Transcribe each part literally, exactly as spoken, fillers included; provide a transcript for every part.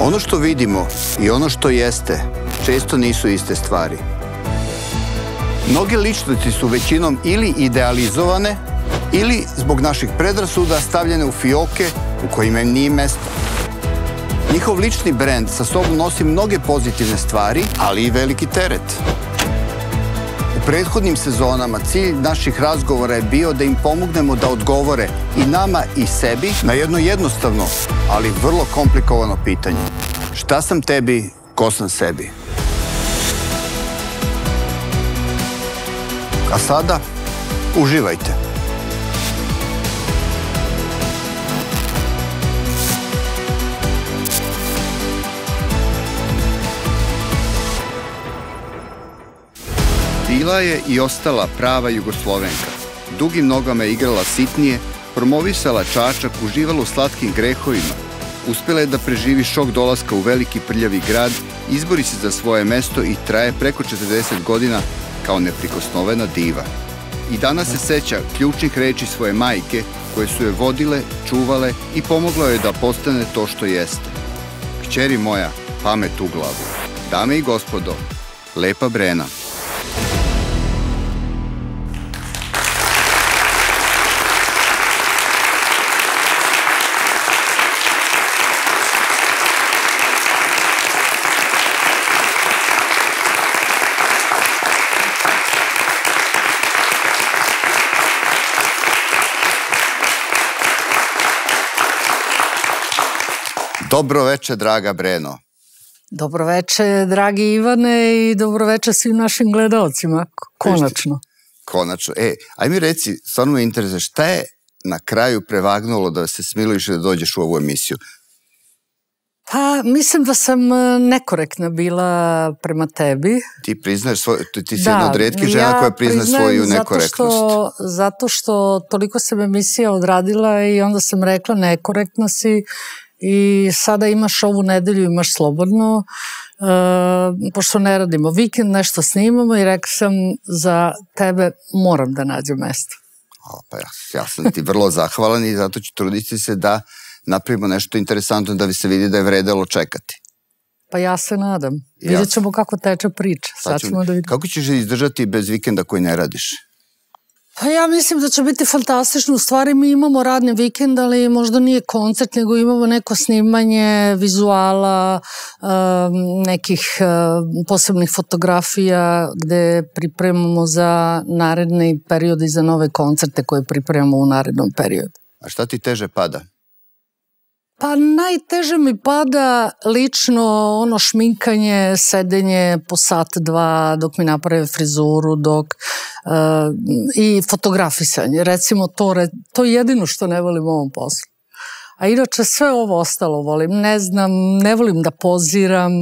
Ono što vidimo i ono što jeste često nisu iste stvari. Mnoge ličnosti su većinom ili idealizovane ili zbog naših predrasuda stavljene u fioke u kojima im nije mesta. Njihov lični brend sa sobom nosi mnoge pozitivne stvari, ali i veliki teret. U prethodnim sezonama cilj naših razgovora je bio da im pomognemo da odgovore i nama i sebi na jedno jednostavno, ali vrlo komplikovano pitanje. Šta sam tebi, ko sam sebi? A sada, uživajte. Bila je i ostala prava Jugoslovenka. Dugim nogama je igrala sitnije, promovisala Čačak, uživala u slatkim grehovima. Uspela je da preživi šok dolaska u veliki prljavi grad, izbori se za svoje mesto i traje preko četrdeset godina kao neprikosnovena diva. I danas se seća ključnih reči svoje majke koje su je vodile, čuvale i pomoglo je da postane to što jeste. Kćeri moja, pamet u glavu. Dame i gospodo, Lepa Brena. Dobro veče, draga Breno. Dobro veče, dragi Ivane, i dobro veče svim našim gledalcima. Konačno. Konačno. E, aj mi reci, stvarno me interesuje, šta je na kraju prevagnulo da se smiluš i da dođeš u ovu emisiju? Pa, mislim da sam nekorektna bila prema tebi. Ti priznaješ svoju, ti si jedna od retkih žena koja priznaje svoju nekorektnost. Zato što toliko sam emisija odradila i onda sam rekla nekorektna si. I sada imaš ovu nedelju, imaš slobodno, pošto ne radimo vikend, nešto snimamo i rekao sam za tebe moram da nađem mesto. Pa ja sam ti vrlo zahvalan i zato ću truditi se da napravimo nešto interesantno da bi se vidi da je vredelo čekati. Pa ja se nadam. Vidjet ćemo kako teče priča. Kako ćeš izdržati bez vikenda koji ne radiš? Pa ja mislim da će biti fantastično. U stvari mi imamo radni vikend, ali možda nije koncert, nego imamo neko snimanje vizuala, nekih posebnih fotografija gde pripremamo za naredni period i za nove koncerte koje pripremamo u narednom periodu. A šta ti teže pada? Pa najteže mi pada lično ono šminkanje, sedenje po sat, dva, dok mi naprave frizuru, dok i fotografisanje. Recimo, to je jedino što ne volim u ovom poslu. A inače sve ovo ostalo volim. Ne znam, ne volim da poziram,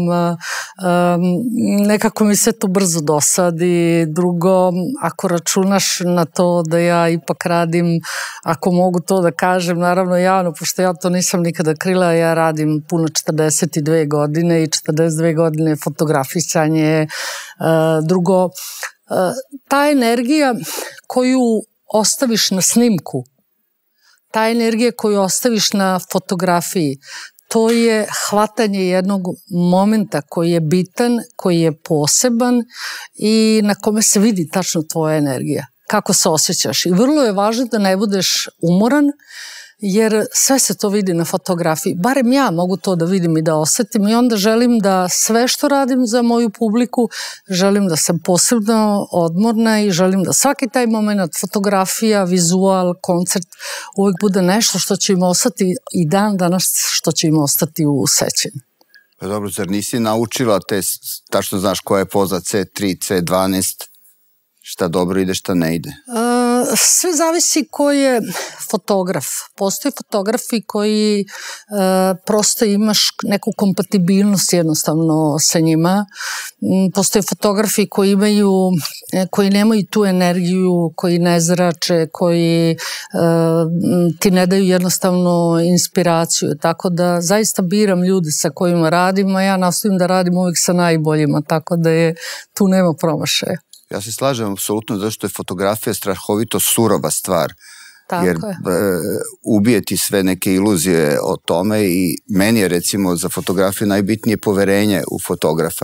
nekako mi se to brzo dosadi. Drugo, ako računaš na to da ja ipak radim, ako mogu to da kažem, naravno javno, pošto ja to nisam nikada krila, ja radim puno četrdeset dve godine i četrdeset dve godine fotografisanje. Drugo, ta energija koju ostaviš na snimku, ta energija koju ostaviš na fotografiji, to je hvatanje jednog momenta koji je bitan, koji je poseban i na kome se vidi tačno tvoja energija, kako se osjećaš. I vrlo je važno da ne budeš umoran, jer sve se to vidi na fotografiji. Barem ja mogu to da vidim i da osetim i onda želim da sve što radim za moju publiku, želim da sam posebno odmorna i želim da svaki taj moment, fotografija, vizual, koncert, uvijek bude nešto što će im ostati i dan danas što će im ostati u sećanju. Pa dobro, zar nisi naučila te, tačno znaš koja je poza ce tri, ce dvanaest, šta dobro ide, šta ne ide? Sve zavisi ko je fotograf. Postoje fotografi koji prosto imaš neku kompatibilnost jednostavno sa njima. Postoje fotografi koji imaju, koji nemaju tu energiju, koji ne zrače, koji ti ne daju jednostavno inspiraciju. Tako da zaista biram ljude sa kojima radim, a ja nastojim da radim uvijek sa najboljima, tako da je, tu nema promašaja. Ja se slažem apsolutno zato što je fotografija strahovito surova stvar. jer ubije ti sve neke iluzije o tome i meni je recimo za fotografiju najbitnije poverenje u fotografa.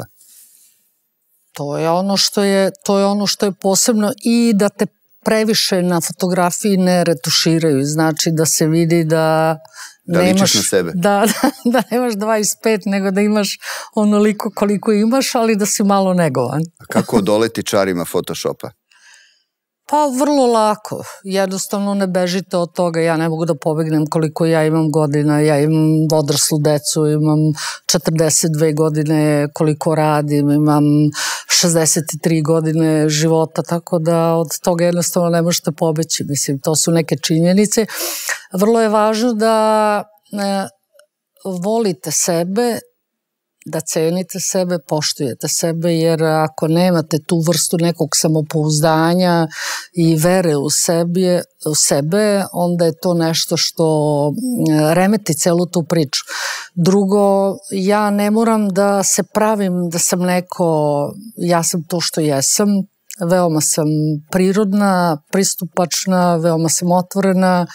To je ono što je, to je ono što je posebno i da te previše na fotografiji ne retuširaju, znači da se vidi da Da ličiš na sebe. Da, da, da nemaš dvadeset pet, nego da imaš onoliko koliko imaš, ali da si malo negovan. A kako odoleti čarima Photoshopa? Pa vrlo lako, jednostavno ne bežite od toga, ja ne mogu da pobegnem koliko ja imam godina, ja imam odraslu decu, imam četrdeset dve godine koliko radim, imam šezdeset tri godine života, tako da od toga jednostavno ne možete pobeći, mislim, to su neke činjenice. Vrlo je važno da e, volite sebe, da cenite sebe, poštujete sebe, jer ako nemate tu vrstu nekog samopouzdanja i vere u sebe, u sebe, onda je to nešto što remeti celu tu priču. Drugo, ja ne moram da se pravim da sam neko, ja sam to što jesam, veoma sam prirodna, pristupačna, veoma sam otvorena,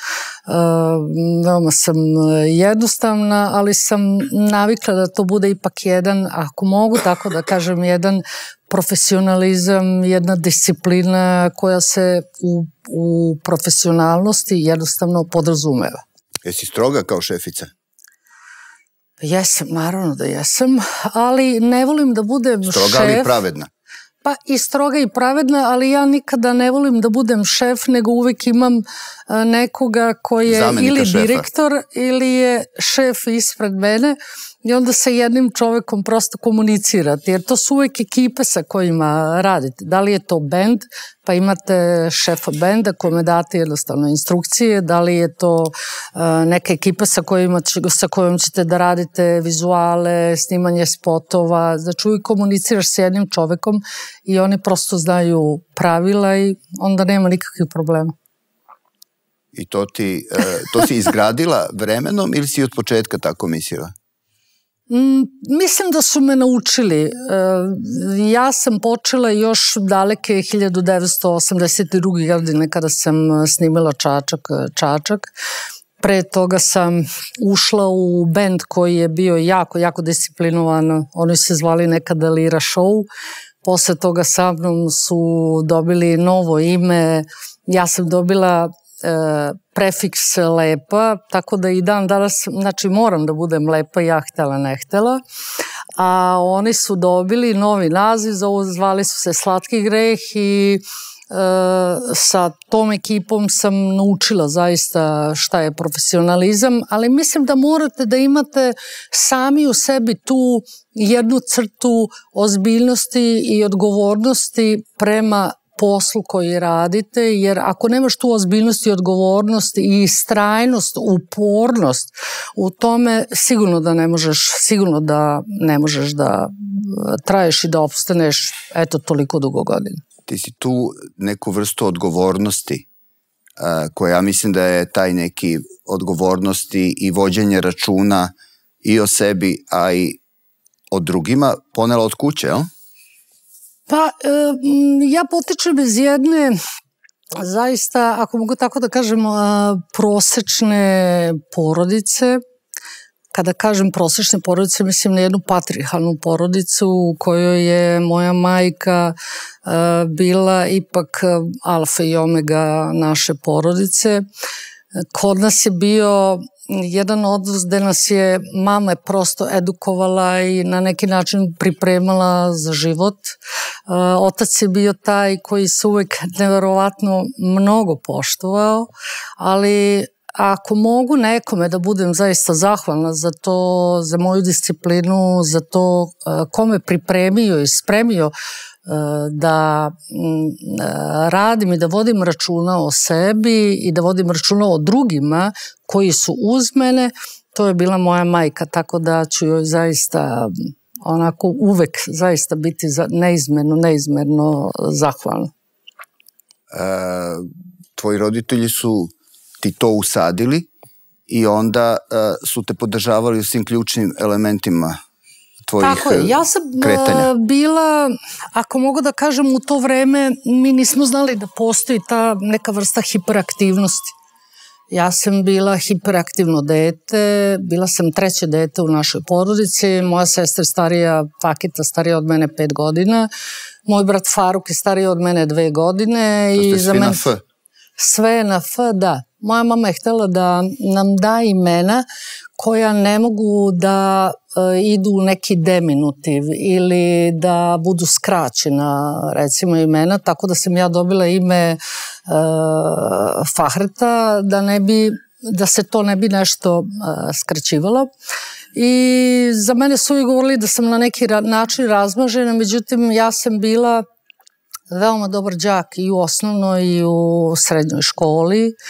veoma sam jednostavna, ali sam navikla da to bude ipak jedan, ako mogu tako da kažem, jedan profesionalizam, jedna disciplina koja se u, u profesionalnosti jednostavno podrazumeva. Jesi stroga kao šefica? Jesam, naravno da jesam, ali ne volim da budem šef. Stroga ali pravedna? Pa i stroga i pravedna, ali ja nikada ne volim da budem šef, nego uvek imam nekoga koji je Zamenika ili šefa. Direktor ili je šef ispred mene i onda sa jednim čovekom prosto komunicirati, jer to su uvek ekipe sa kojima radite. Da li je to bend, pa imate šefa benda kome date jednostavno instrukcije, da li je to uh, neka ekipa sa, kojima, sa kojom ćete da radite vizuale, snimanje spotova, znači uvijek komuniciraš s jednim čovekom i oni prosto znaju pravila i onda nema nikakvih problema. I to ti, uh, to si izgradila vremenom ili si od početka tako mislila? Mislim da su me naučili. Ja sam počela još daleke hiljadu devetsto osamdeset druge. godine kada sam snimila Čačak. Čačak. Pre toga sam ušla u bend koji je bio jako, jako disciplinovan. Oni se zvali nekada Lira Show. Posle toga sa mnom su dobili novo ime. Ja sam dobila prefiks lepa, tako da i dan danas, znači moram da budem lepa, ja htela, ne htela, a oni su dobili novi naziv, zvali su se Slatki greh i e, sa tom ekipom sam naučila zaista šta je profesionalizam, ali mislim da morate da imate sami u sebi tu jednu crtu ozbiljnosti i odgovornosti prema poslu koji radite, jer ako nemaš tu ozbiljnost i odgovornost i istrajnost, upornost u tome, sigurno da ne možeš, sigurno da ne možeš da traješ i da opstaneš eto toliko dugo godina. Ti si tu neku vrstu odgovornosti, koja ja mislim da je taj neki odgovornosti i vođenje računa i o sebi, a i o drugima ponela od kuće, jel? Pa, ja potičem iz jedne, zaista, ako mogu tako da kažem, prosečne porodice. Kada kažem prosečne porodice, mislim na jednu patrijarhalnu porodicu u kojoj je moja majka bila ipak alfa i omega naše porodice. Kod nas je bio jedan odnos gde nas je mama prosto edukovala i na neki način pripremala za život. Otac je bio taj koji se uvek neverovatno mnogo poštovao, ali ako mogu nekome da budem zaista zahvalna za to, za moju disciplinu, za to kome pripremio i spremio da radim i da vodim računa o sebi i da vodim računa o drugima koji su uz mene, to je bila moja majka, tako da ću joj zaista onako uvek zaista biti neizmerno, neizmerno zahvalna. E, tvoji roditelji su ti to usadili i onda e, su te podržavali u svim ključnim elementima tvojih kretanja. Tako je, ja sam kretanja. bila, ako mogu da kažem, u to vreme mi nismo znali da postoji ta neka vrsta hiperaktivnosti. Ja sam bila hiperaktivno dete, bila sam treće dete u našoj porodici, moja sestra je starija, Pakita, starija od mene pet godina, moj brat Faruk je stariji od mene dve godine. To ste svi na F? Sve na F, da. Moja mama je htjela da nam da imena koja ne mogu da e, idu u neki deminutiv ili da budu skraćena, recimo, imena, tako da sam ja dobila ime e, Fahreta, da ne bi, da se to ne bi nešto e, skraćivalo. I za mene su uvijek govorili da sam na neki ra način razmažena, međutim ja sam bila veoma dobar đak i u osnovnoj i u srednjoj školi. E,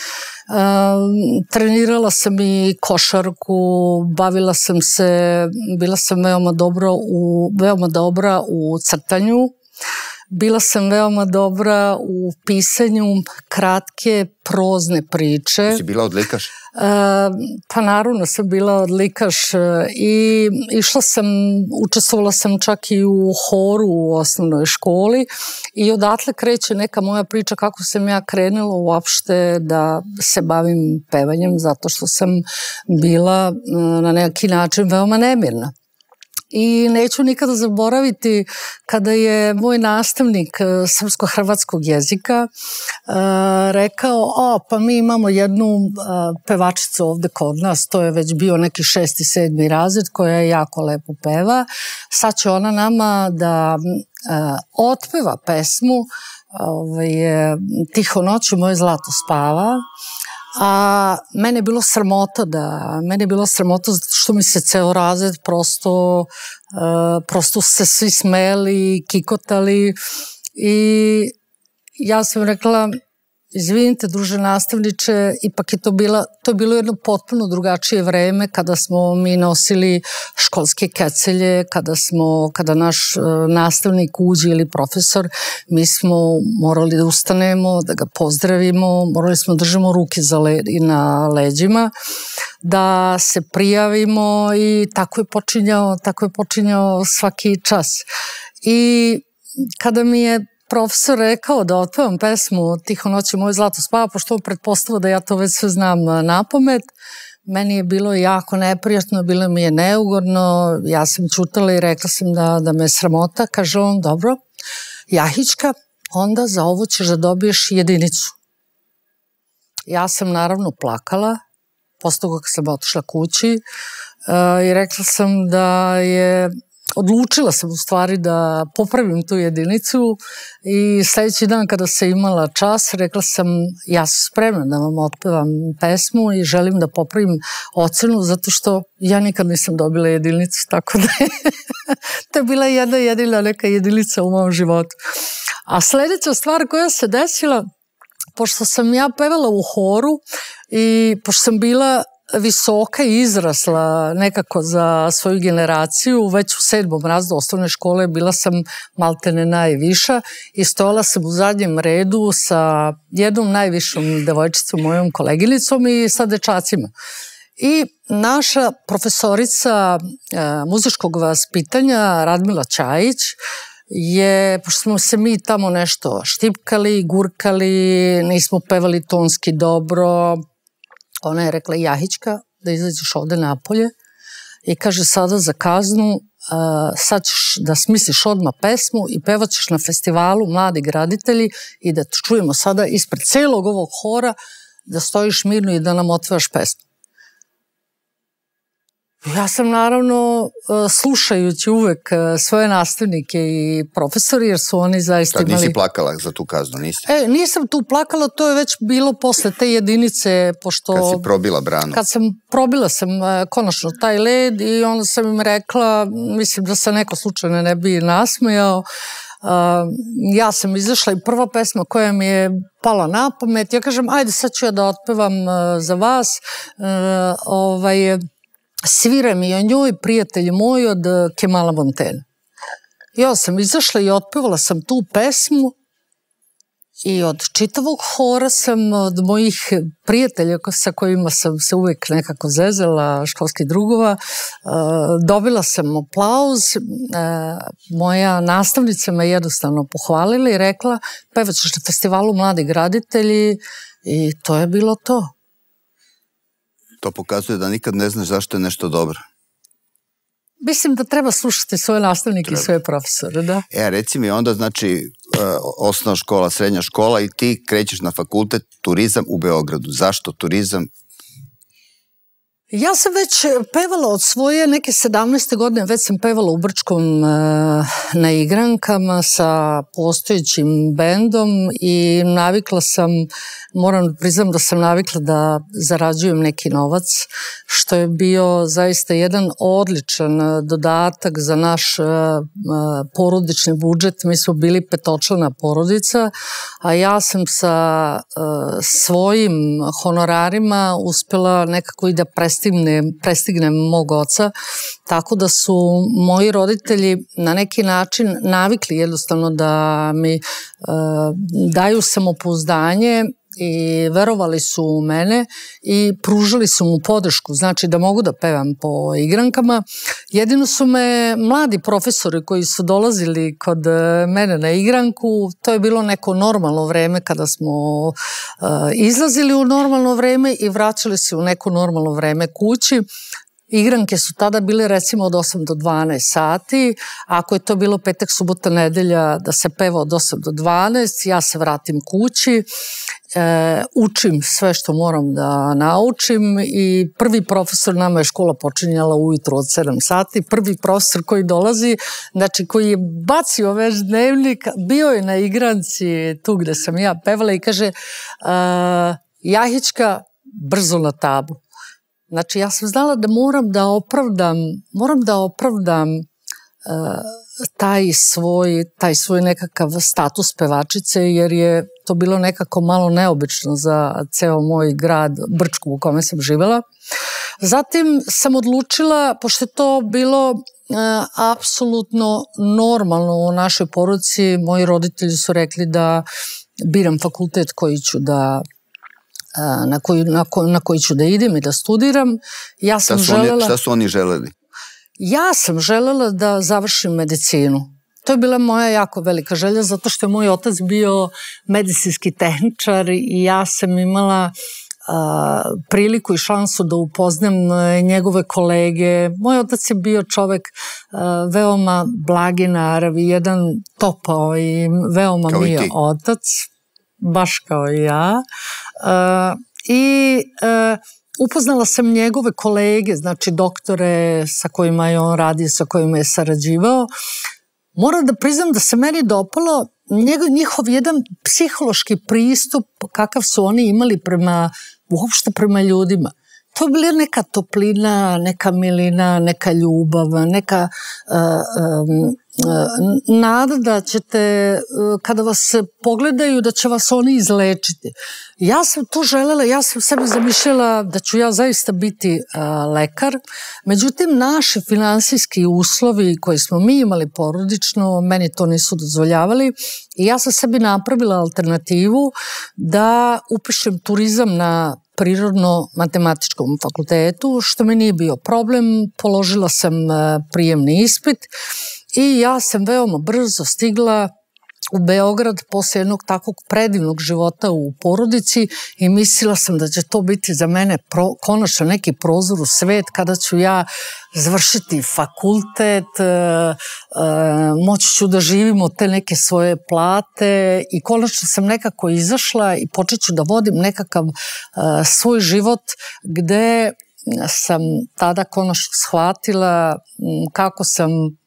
trenirala sam i košarku, bavila sam se, bila sam veoma, dobro u, veoma dobra u crtanju, bila sam veoma dobra u pisanju kratke prozne priče. Si bila odlikaš? E, pa naravno sam bila odlikaš i išla sam, učestvovala sam čak i u horu u osnovnoj školi i odatle kreće neka moja priča kako sam ja krenula uopšte da se bavim pevanjem, zato što sam bila na neki način veoma nemirna. I neću nikada zaboraviti kada je moj nastavnik srpsko-hrvatskog jezika uh, rekao, o, pa mi imamo jednu uh, pevačicu ovde kod nas, to je već bio neki šesti, sedmi razred, koja je jako lepo peva. Sad će ona nama da uh, otpeva pesmu ovaj, Tiho noću moje zlato spava. A mene je bilo sramota da, mene je bilo sramota zato što mi se ceo razred prosto, uh, prosto se svi smeli, kikotali i ja sam rekla, izvinite druže nastavniče, ipak je to bila, to je bilo jedno potpuno drugačije vreme kada smo mi nosili školske kecelje, kada smo, kada naš uh, nastavnik uđe ili profesor, mi smo morali da ustanemo, da ga pozdravimo, morali smo da držimo ruke za le, na leđima, da se prijavimo i tako je počinjao, tako je počinjao svaki čas. I kada mi je profesor rekao da otpevam pesmu Tiho noći moje zlato spava, pošto on pretpostavio da ja to već sve znam napamet, meni je bilo jako neprijatno, bilo mi je neugodno, ja sam ćutala i rekla sam da, da me sramota. Kaže on, dobro, Jahićka, onda za ovo ćeš da dobiješ jedinicu. Ja sam naravno plakala, posle toga kad sam otišla kući uh, i rekla sam da je odlučila sam u stvari da popravim tu jedinicu i sljedeći dan kada sam imala čas rekla sam ja sam spremna da vam otpevam pesmu i želim da popravim ocenu zato što ja nikad nisam dobila jedinicu, tako da je to je bila jedna jedina neka jedinica u mom životu. A sljedeća stvar koja se desila, pošto sam ja pevala u horu i pošto sam bila visoka i izrasla nekako za svoju generaciju, već u sedmom razredu osnovne škole bila sam maltene najviša i stojala sam u zadnjem redu sa jednom najvišom devojčicom, mojom koleginicom i sa dečacima. I naša profesorica e, muzičkog vaspitanja Radmila Ćajić je, pošto smo se mi tamo nešto štipkali, gurkali, nismo pevali tonski dobro, ona je rekla, Jahićka, da izađeš ovde napolje i kaže sada za kaznu, uh, sad ćeš da smisliš odmah pesmu i pevat ćeš na festivalu Mladi graditelji i da te čujemo sada ispred celog ovog hora da stojiš mirno i da nam otpevaš pesmu. Ja sam naravno slušajući uvek svoje nastavnike i profesori, jer su oni zaista Tad imali... nisi plakala za tu kaznu, nisi? E, nisam tu plakala, to je već bilo posle te jedinice, pošto... Kad si probila branu? Kad sam probila sam konačno taj led i onda sam im rekla, mislim da se neko slučajno ne bi nasmejao, uh, ja sam izašla i prva pesma koja mi je pala na pamet, ja kažem, ajde sad ću ja da otpevam uh, za vas, uh, ovaj... Svira mi o njoj prijatelj moj od Kemala Montena. Ja sam izašla i otpevala sam tu pesmu i od čitavog hora sam, od mojih prijatelja sa kojima sam se uvijek nekako zezala, školskih drugova, dobila sam aplauz. Moja nastavnica me jednostavno pohvalila i rekla, pevat ćeš na festivalu Mladi graditelji i to je bilo to. To pokazuje da nikad ne znaš zašto je nešto dobro. Mislim da treba slušati svoje nastavnike treba. I svoje profesore, da. E, reci mi onda, znači, osnovna škola, srednja škola i ti krećeš na fakultet turizam u Beogradu. Zašto turizam? Ja sam već pevala od svoje neke sedamnaeste godine, već sam pevala u Brčkom na igrankama sa postojećim bendom i navikla sam, moram da priznam da sam navikla da zarađujem neki novac, što je bio zaista jedan odličan dodatak za naš porodični budžet. Mi smo bili petočlana porodica, a ja sam sa svojim honorarima uspela nekako i da prestignem prestignem mog oca, tako da su moji roditelji na neki način navikli jednostavno da mi e, daju samopouzdanje i verovali su u mene i pružali su mu podršku, znači da mogu da pevam po igrankama. Jedino su me mladi profesori koji su dolazili kod mene na igranku, to je bilo neko normalno vreme kada smo uh, izlazili u normalno vreme i vraćali se u neko normalno vreme kući. Igranke su tada bile recimo od osam do dvanaest sati, ako je to bilo petak, subota, nedelja da se peva od osam do dvanaest, ja se vratim kući, e, učim sve što moram da naučim i prvi profesor, nama je škola počinjala ujutro od sedam sati, prvi profesor koji dolazi, znači koji je bacio već dnevnik, bio je na igranci tu gde sam ja pevala i kaže e, Jahićka, brzo na tablu. Znači, ja sam znala da moram da opravdam, moram da opravdam uh, taj svoj, taj svoj nekakav status pevačice, jer je to bilo nekako malo neobično za ceo moj grad Brčko u kome sam živela. Zatim sam odlučila, pošto je to bilo uh, apsolutno normalno u našoj porodici, moji roditelji su rekli da biram fakultet koji ću da Na koji, na, ko, na koji ću da idem i da studiram. Ja sam šta, su želela, oni, šta su oni želeli? Ja sam želela da završim medicinu. To je bila moja jako velika želja, zato što je moj otac bio medicinski tehničar i ja sam imala a, priliku i šansu da upoznam njegove kolege. Moj otac je bio čovek a, veoma blagi naravi, jedan topao i veoma mio otac. Baš kao i ja. Uh, I uh, upoznala sam njegove kolege, znači doktore sa kojima je on radio, sa kojima je sarađivao. Moram da priznam da se meni dopalo njegov, njihov jedan psihološki pristup kakav su oni imali prema, uopšte prema ljudima. To je bila neka toplina, neka milina, neka ljubav, neka uh, um, nada da ćete, kada vas pogledaju, da će vas oni izlečiti. Ja sam to želela, ja sam sebi zamišljala da ću ja zaista biti a, lekar, međutim naši finansijski uslovi koje smo mi imali porodično, meni to nisu dozvoljavali i ja sam sebi napravila alternativu da upišem turizam na Prirodno-matematičkom fakultetu, što mi nije bio problem, položila sam prijemni ispit i ja sam veoma brzo stigla u Beograd posle jednog takvog predivnog života u porodici i mislila sam da će to biti za mene pro, konačno neki prozor u svet kada ću ja završiti fakultet, e, e, moći ću da živim od te neke svoje plate i konačno sam nekako izašla i počet ću da vodim nekakav e, svoj život gde sam tada konačno shvatila kako sam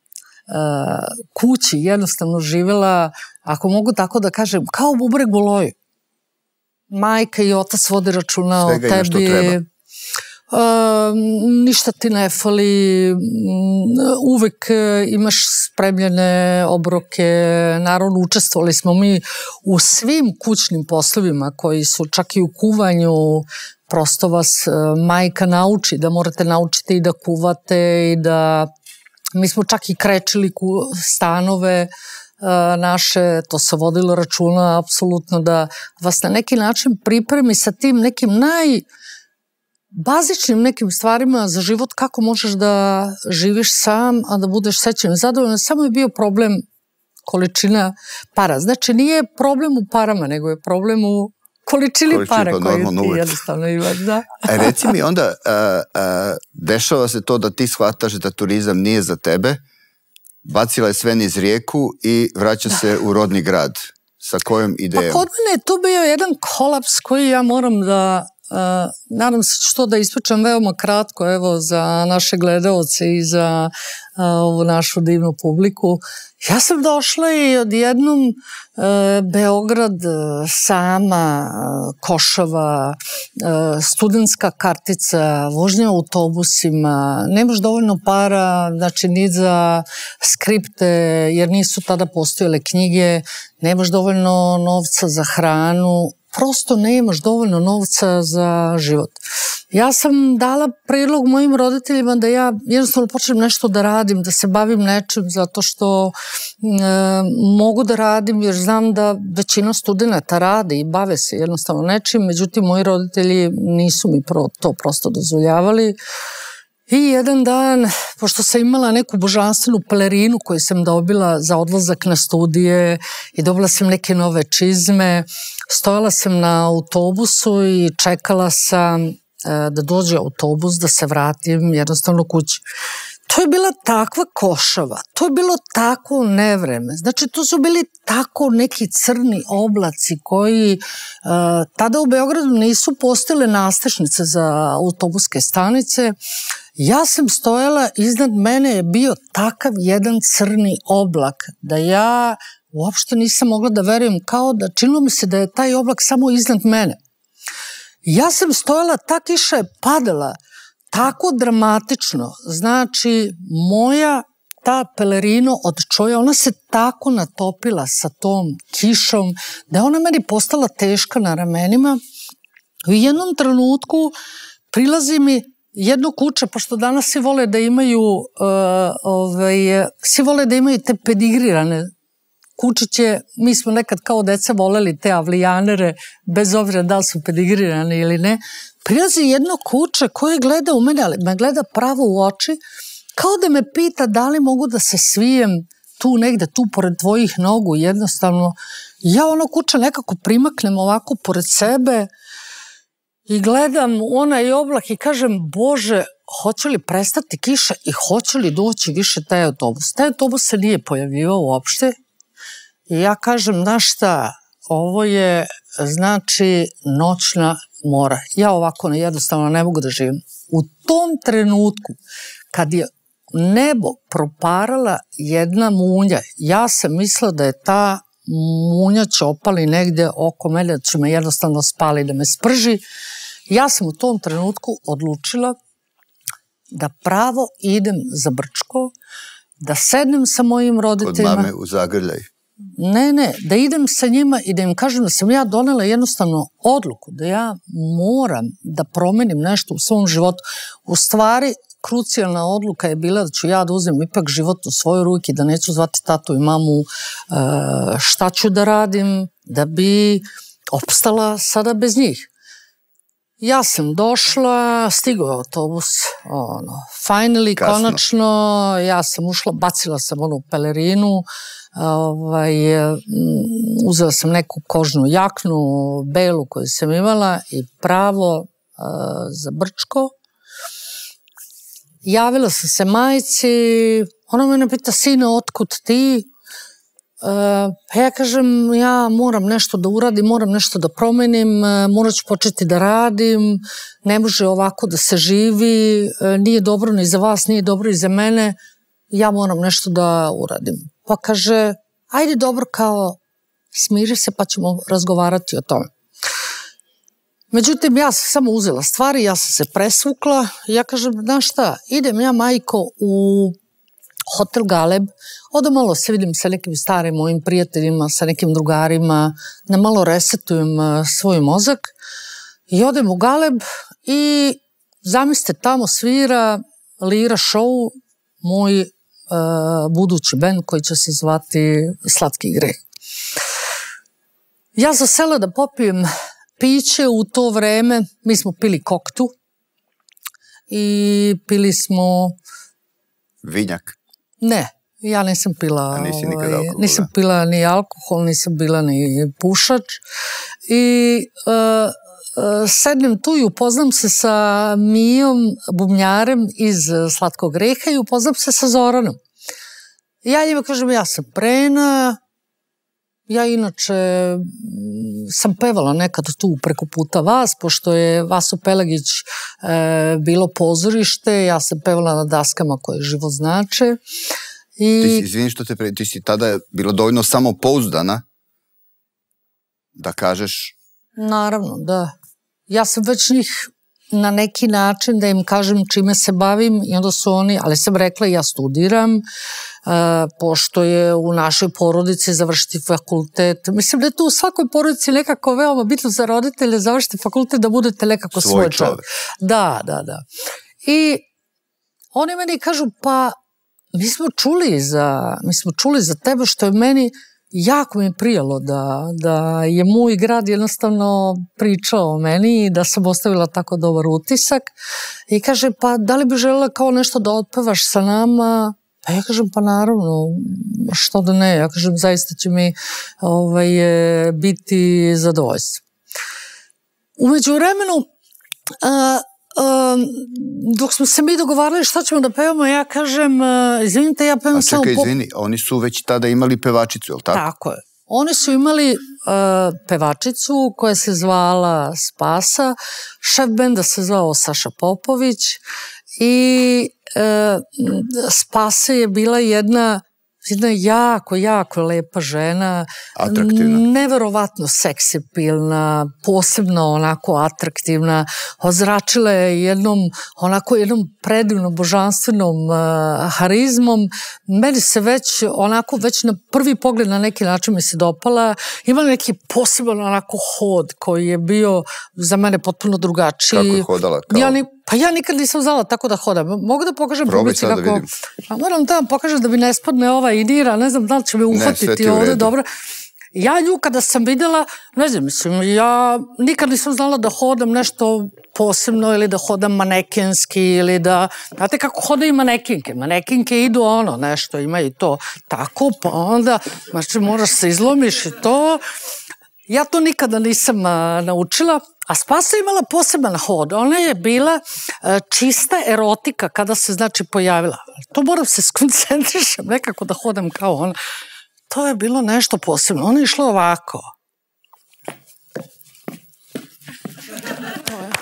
kući jednostavno živjela, ako mogu tako da kažem, kao bubreg u loju. Majka i otac vode računa o tebi. Uh, ništa ti ne fali, uvek imaš spremljene obroke, naravno učestvovali smo mi u svim kućnim poslovima koji su čak i u kuvanju, prosto vas majka nauči da morate naučiti i da kuvate i da mi smo čak i krečili stanove naše, to se vodilo računa apsolutno da vas na neki način pripremi sa tim nekim najbazičnim nekim stvarima za život, kako možeš da živiš sam, a da budeš srećan i zadovoljan. Samo je bio problem količina para. Znači nije problem u parama, nego je problem u količini para koju ti jednostavno imaš, da. Reci mi onda, dešava se to da ti shvataš da turizam nije za tebe, bacila je sve niz rijeku i vraća se u rodni grad. Sa kojom idejom? Pa kod mene je to bio jedan kolaps koji ja moram da, nadam se što da ispričam veoma kratko, evo, za naše gledaoce i za ovu našu divnu publiku. Ja sam došla i odjednom Beograd sama, Košava, studentska kartica, vožnja autobusima, nemaš dovoljno para, znači ni za skripte, jer nisu tada postojale knjige, nemaš dovoljno novca za hranu, prosto nemaš dovoljno novca za život. Ja sam dala predlog mojim roditeljima da ja jednostavno počnem nešto da radim, da se bavim nečim, zato što e, mogu da radim, jer znam da većina studenta rade i bave se jednostavno nečim, međutim moji roditelji nisu mi pro, to prosto dozvoljavali. I jedan dan, pošto sam imala neku božanstvenu pelerinu koju sam dobila za odlazak na studije i dobila sam neke nove čizme, stojala sam na autobusu i čekala sam da dođe autobus, da se vratim jednostavno kući. To je bila takva Košava, to je bilo tako nevreme, znači to su bili tako neki crni oblaci koji uh, tada u Beogradu nisu postojale nastrešnice za autobuske stanice. Ja sam stojala, iznad mene je bio takav jedan crni oblak da ja uopšte nisam mogla da verujem, kao da činilo mi se da je taj oblak samo iznad mene. Ja sam stojala, ta kiša je padala tako dramatično, znači moja ta pelerino od čoja, ona se tako natopila sa tom kišom da je ona meni postala teška na ramenima. U jednom trenutku prilazi mi jedno kuće, pošto danas svi vole da imaju uh, ovaj, svi vole da imaju te pedigrirane kučiće, mi smo nekad kao deca voleli te avlijanere, bez obzira da li su pedigrirane ili ne. Prilazi jedno kuće koje gleda u mene, ali me gleda pravo u oči, kao da me pita da li mogu da se svijem tu negde, tu pored tvojih nogu, jednostavno. Ja ono kuće nekako primaknem ovako pored sebe i gledam onaj oblak i kažem, Bože, hoće li prestati kiša i hoće li doći više taj autobus? Taj autobus se nije pojavivao uopšte i ja kažem, znaš šta, ovo je znači noćna mora. Ja ovako jednostavno ne mogu da živim. U tom trenutku, kad je nebo proparala jedna munja, ja sam mislila da je ta munja će opali negde oko mene, da će me jednostavno spali, da me sprži. Ja sam u tom trenutku odlučila da pravo idem za Brčko, da sednem sa mojim roditeljima. Kod mame u Zagrljaj. Ne, ne, da idem sa njima i da im kažem da sam ja donela jednostavno odluku, da ja moram da promenim nešto u svom životu. U stvari, krucijalna odluka je bila da ću ja da uzem ipak život u svoje ruke, da neću zvati tatu i mamu šta ću da radim, da bi opstala sada bez njih. Ja sam došla, stigao je autobus, ono, finally, Kasno. Konačno, ja sam ušla, bacila sam onu pelerinu, ovaj, uzela sam neku kožnu jaknu, belu koju sam imala i pravo uh, za Brčko. Javila sam se majci, ona mene pita, sine, otkud ti? Uh, ja kažem, ja moram nešto da uradim, moram nešto da promenim, uh, morat ću početi da radim, ne može ovako da se živi, uh, nije dobro ni za vas, nije dobro i za mene, ja moram nešto da uradim. Pa kaže, ajde dobro, kao smiri se pa ćemo razgovarati o tome. Međutim, ja sam samo uzela stvari, ja sam se presvukla, ja kažem, znaš šta, idem ja, majko, u hotel Galeb, odem malo se vidim sa nekim starim mojim prijateljima, sa nekim drugarima, da malo resetujem svoj mozak i odem u Galeb i zamislite, tamo svira Lira show, moj uh, budući bend koji će se zvati Slatki greh. Ja sam sela da popijem piće u to vreme, mi smo pili koktu i pili smo... Vinjak. Ne, Ja nisam pila, nisi nikad ovaj, alkohol, nisam da. pila ni alkohol, nisam bila ni pušač i uh, uh, sednem tu i upoznam se sa Mijom Bubnjarem iz Slatkog greha i upoznam se sa Zoranom. Ja njima kažem, ja sam Brena, ja inače sam pevala nekad tu preko puta vas, pošto je Vaso Pelagić e, bilo pozorište, ja sam pevala na daskama koje život znače. I... Ti si, izvini što te pre... Ti si tada bila dovoljno samopouzdana da kažeš... Naravno, da. Ja sam već njih na neki način da im kažem čime se bavim i onda su oni, ali sam rekla ja studiram, Uh, pošto je u našoj porodici završiti fakultet. Mislim da je to u svakoj porodici nekako veoma bitno za roditelje završiti fakultet da budete nekako svoj, svoj čovjek. Da, da, da. I oni meni kažu, pa mi smo čuli za, mi smo čuli za tebe, što je meni jako mi je prijalo da, da je moj grad jednostavno pričao o meni i da sam ostavila tako dobar utisak. I kaže, pa da li bi želela kao nešto da otpevaš sa nama? Pa ja kažem, pa naravno, što da ne, ja kažem, zaista će mi ovaj, biti zadovoljstvo. Umeđu vremenu, a, a, dok smo se mi dogovarali šta ćemo da pevamo, ja kažem, a, izvinite, ja pevam samo... A čekaj, izvini, oni su već tada imali pevačicu, je li tako? Tako je. Oni su imali uh, pevačicu koja se zvala Spasa, šef benda se zvao Saša Popović i uh, Spasa je bila jedna, jedna jako, jako lepa žena. Atraktivna. Neverovatno seksipilna, posebno onako atraktivna. Ozračila je jednom, onako jednom predivnom, božanstvenom uh, harizmom. Meni se već, onako, već na prvi pogled na neki način mi se dopala. Imala neki poseban onako hod koji je bio za mene potpuno drugačiji. Kako je hodala? Kao... Ja ni, pa ja nikad nisam znala tako da hodam. Mogu da pokažem publici kako... Da vidim. A moram da vam pokažem da mi ne spadne ova idira, ne znam da li će me uhvatiti ovde, dobro. Ja nju kada sam videla, ne znam, mislim, ja nikad nisam znala da hodam nešto posebno ili da hodam manekenski ili da, znate kako hodaju manekinke, manekinke idu ono, nešto, ima i to tako, pa onda, znači moraš se izlomiš i to. Ja to nikada nisam a, naučila, a Spasa je imala poseban hod. Ona je bila a, čista erotika kada se, znači, pojavila. To moram se skoncentrišem nekako da hodam kao ona. To je bilo nešto posebno. Ona je išla ovako. To je.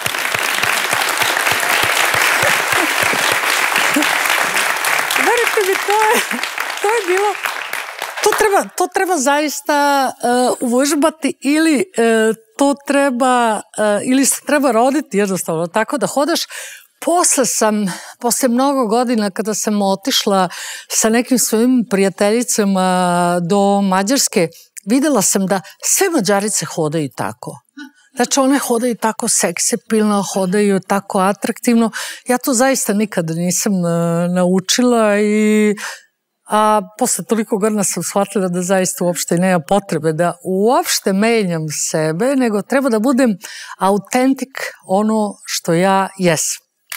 Verite mi, to je, to je bilo... To treba, to treba zaista uh, uvežbati ili uh, to treba, uh, ili se treba roditi jednostavno tako da hodaš. Posle sam, posle mnogo godina kada sam otišla sa nekim svojim prijateljicama do Mađarske, videla sam da sve Mađarice hodaju tako. Znači one hodaju tako seksipilno, hodaju tako atraktivno. Ja to zaista nikada nisam uh, naučila i... A posle toliko godina sam shvatila da zaista uopšte nema potrebe da uopšte menjam sebe, nego treba da budem autentik ono što ja jesam.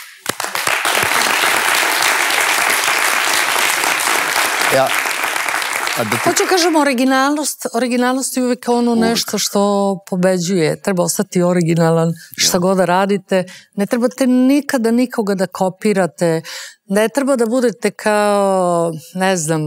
Ja, a da ti... Hoću kažem originalnost, originalnost je uvijek ono nešto što pobeđuje. Treba ostati originalan šta god da radite. Ne trebate nikada nikoga da kopirate. Ne treba da budete kao, ne znam,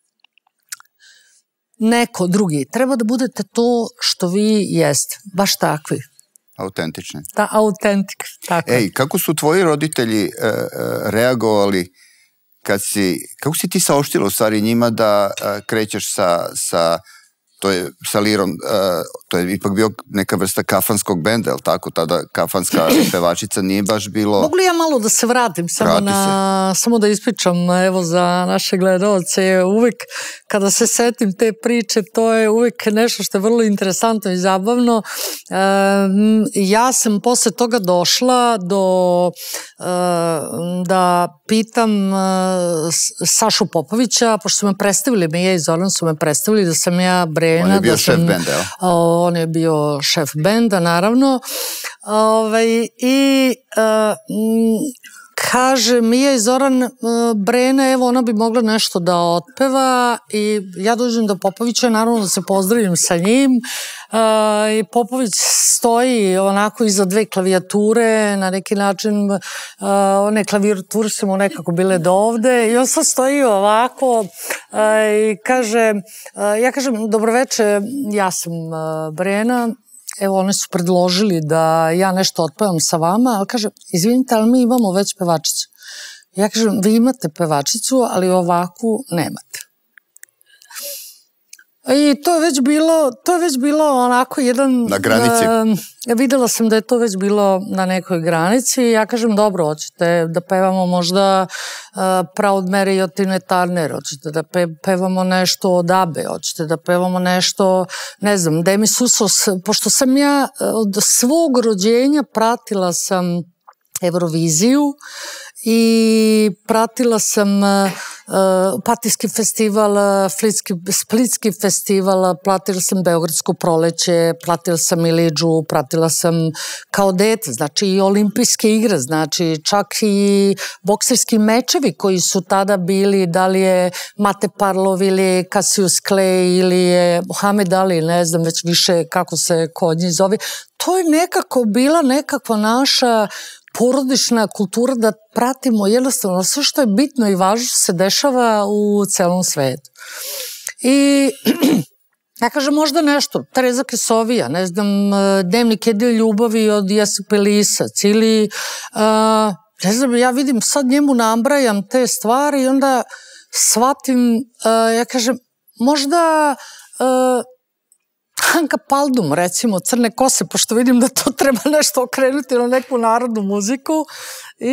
neko drugi. Treba da budete to što vi jeste. Baš takvi. Autentični. Da, autentik. Tako. Ej, kako su tvoji roditelji e, e, reagovali kad si, kako si ti saopštila u stvari njima da e, krećeš sa, sa, to je, sa lirom, e, to je ipak bio neka vrsta kafanskog benda, je li tako? Tada kafanska pevačica nije baš bilo... Mogu li ja malo da se vratim, samo, na, samo da ispričam, evo za naše gledalce, uvijek kada se setim te priče, to je uvijek nešto što je vrlo interesantno i zabavno. E, ja sam posle toga došla do e, da pitam e, Sašu Popovića, pošto su me predstavili, Mija i Zoran su me predstavili da sam ja Brena. On je bio da šef sam, benda, jel? On je bio šef benda, naravno. Ove, I uh, kaže Mija i Zoran, Brena, evo ona bi mogla nešto da otpeva i ja dođem do Popovića, naravno da se pozdravim sa njim i Popović stoji onako iza dve klavijature, na neki način one klavijature su mu nekako bile do ovde i on sad stoji ovako i kaže, ja kažem dobroveče, ja sam Brena, evo, oni su predložili da ja nešto otpevam sa vama, ali kaže, izvinite, ali mi imamo već pevačicu. Ja kažem, vi imate pevačicu, ali ovakvu nemate. I to je već bilo, to je već bilo onako jedan... Na granici. Ja videla sam da je to već bilo na nekoj granici. Ja kažem, dobro, hoćete da pevamo možda Proud Mary od Tine Turner, hoćete da pevamo nešto od Abe, hoćete da pevamo nešto, ne znam, Demi Susos, pošto sam ja od svog rođenja pratila sam Euroviziju i pratila sam Opatijski festival, Splitski festival, pratila sam Beogradsko proleće, pratila sam Ilidžu, pratila sam kao dete, znači i olimpijske igre, znači čak i bokserski mečevi koji su tada bili, da li je Mate Parlov ili Cassius Clay ili je Mohamed Ali, ne znam već više kako se kod njih zove, to je nekako bila nekakva naša porodična kultura da pratimo jednostavno sve što je bitno i važno se dešava u celom svetu. I ja kažem možda nešto, Tereza Kesovija, ne znam, Dnevnik jedne ljubavi od Jesipe Lisac ili, ne znam, ja vidim sad njemu nabrajam te stvari i onda shvatim, ja kažem, možda Hanka Paldum, recimo, Crne kose, pošto vidim da to treba nešto okrenuti na neku narodnu muziku i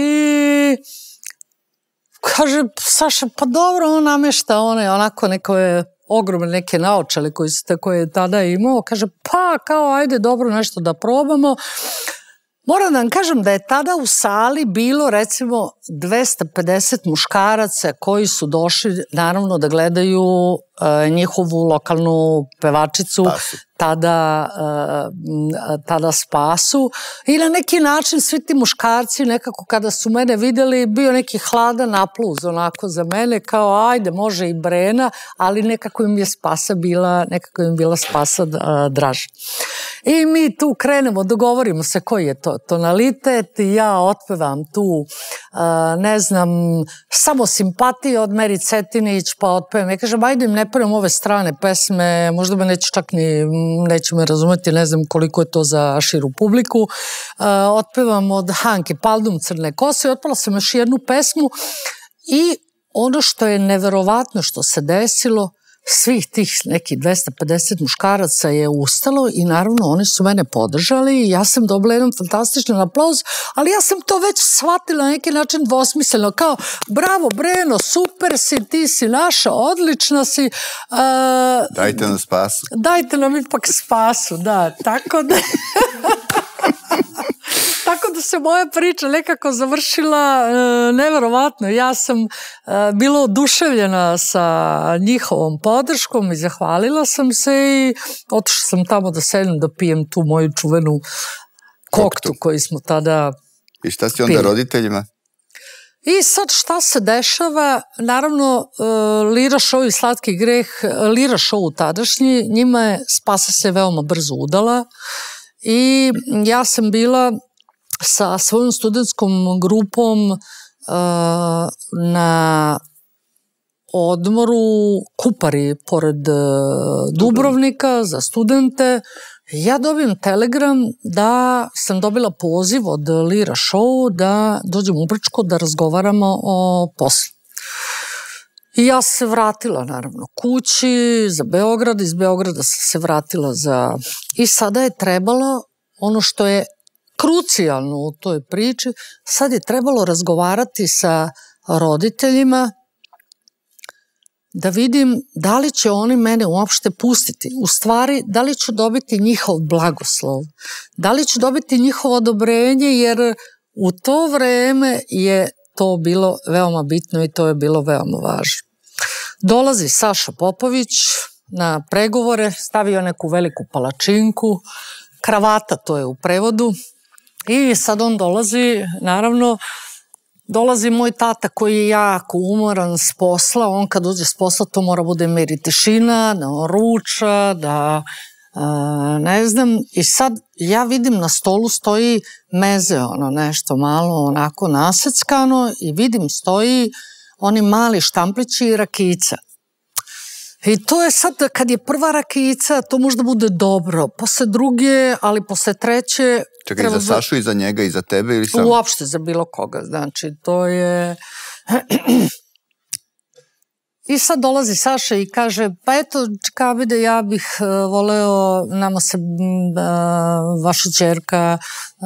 kaže, Saša, pa dobro, on namešta one onako neke ogromne neke naočale koje je tada imao, kaže, pa kao, ajde, dobro, nešto da probamo. Moram da vam kažem da je tada u sali bilo recimo dvesta pedeset muškaraca koji su došli naravno da gledaju njihovu lokalnu pevačicu, tada, tada Spasu i na neki način svi ti muškarci nekako kada su mene videli bio neki hladan aplauz onako za mene kao ajde može i Brena, ali nekako im je Spasa bila, nekako im bila Spasa draža. I mi tu krenemo, dogovorimo se koji je to tonalitet i ja otpevam tu, ne znam, samo simpatije od Meri Cetinić pa otpevam. Ja kažem, ajde im ne pevam ove strane pesme, možda me neće čak ni, neće me razumeti, ne znam koliko je to za širu publiku. Otpevam od Hanke Paldum Crne kose i otpala sam još jednu pesmu i ono što je neverovatno što se desilo, svih tih nekih dvesta pedeset muškaraca je ustalo i naravno oni su mene podržali i ja sam dobila jedan fantastičan aplauz, ali ja sam to već shvatila na neki način dvosmisleno, kao bravo Breno, super si, ti si naša, odlična si. Dajte nam Spasu. Dajte nam ipak Spasu, da, tako da... Tako da se moja priča nekako završila neverovatno. Ja sam bila oduševljena sa njihovom podrškom i zahvalila sam se i otišla sam tamo da sedem da pijem tu moju čuvenu koktu koju smo tada pili. I šta si onda roditeljima? I sad šta se dešava, naravno Lira show i Slatki greh, Lira show tadašnji, njima je Spasa se veoma brzo udala i ja sam bila sa svojom studentskom grupom na odmoru Kupari pored Dubrovnika za studente. Ja dobijem telegram da sam dobila poziv od Lira show da dođem u Brčko da razgovaramo o poslu. I ja sam se vratila naravno kući za Beograd, iz Beograda sam se vratila za... I sada je trebalo ono što je krucijalno u toj priči, sad je trebalo razgovarati sa roditeljima da vidim da li će oni mene uopšte pustiti. U stvari, da li ću dobiti njihov blagoslov, da li ću dobiti njihovo odobrenje, jer u to vreme je to bilo veoma bitno i to je bilo veoma važno. Dolazi Saša Popović na pregovore, stavio neku veliku palačinku, kravata, to je u prevodu, i sad on dolazi, naravno, dolazi moj tata koji je jako umoran s posla, on kad uđe s posla to mora bude meri tišina, da on ruča, da ne znam, i sad ja vidim na stolu stoji meze, ono nešto malo onako naseckano i vidim stoji oni mali štamplići i rakijica. I to je sad, kad je prva rakijica, to možda bude dobro, posle druge, ali posle treće... Čekaj, za Sašu i za njega i za tebe ili sam? Uopšte za bilo koga, znači to je... I sad dolazi Saša i kaže, pa eto, Čikabide, ja bih voleo, nama se vaša ćerka,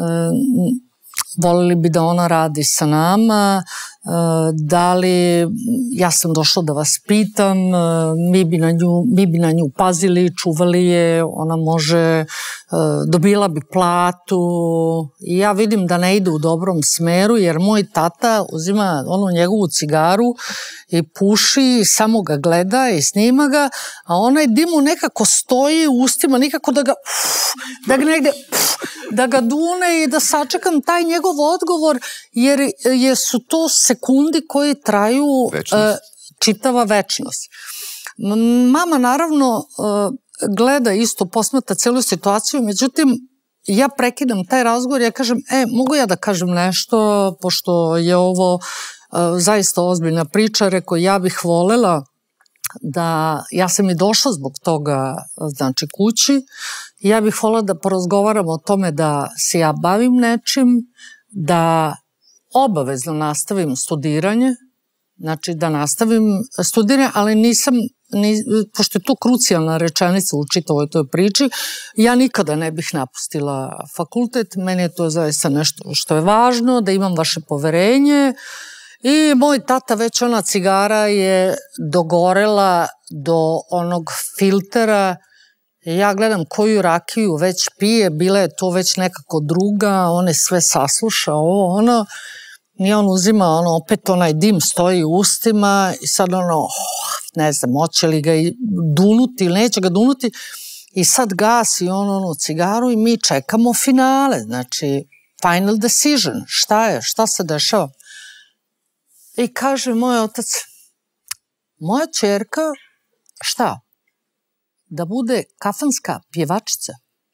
voleli bi da ona radi sa nama, da li, ja sam došla da vas pitam, mi bi na nju, mi bi na nju pazili, čuvali je, ona može, dobila bi platu i ja vidim da ne ide u dobrom smeru jer moj tata uzima onu njegovu cigaru i puši, samo ga gleda i snima ga, a onaj dim mu nekako stoji u ustima, nikako da ga, da ga negde, da ga dune i da sačekam taj njegov odgovor, jer je, su to sekundi koji traju uh, čitava večnost. Mama naravno uh, gleda isto, posmatra celu situaciju, međutim, ja prekidam taj razgovor, ja kažem, e, mogu ja da kažem nešto, pošto je ovo uh, zaista ozbiljna priča, reko, ja bih volela da, ja sam i došla zbog toga, znači, kući, ja bih volela da porazgovaramo o tome da se ja bavim nečim, da obavezno nastavim studiranje, znači da nastavim studiranje, ali nisam, ni, pošto je to krucijalna rečenica u čitavoj toj priči, ja nikada ne bih napustila fakultet, meni je to zaista nešto što je važno, da imam vaše poverenje i moj tata, već ona cigara je dogorela do onog filtera. Ja gledam koju rakiju već pije, bila je to već nekako druga, on je sve saslušao, ovo, ono, i on uzima, ono, opet onaj dim stoji u ustima i sad ono, oh, ne znam, hoće li ga dunuti ili neće ga dunuti i sad gasi on onu cigaru i mi čekamo finale, znači, final decision, šta je, šta se dešava. I kaže moj otac, moja ćerka, šta? Da bude kafanska pjevačica.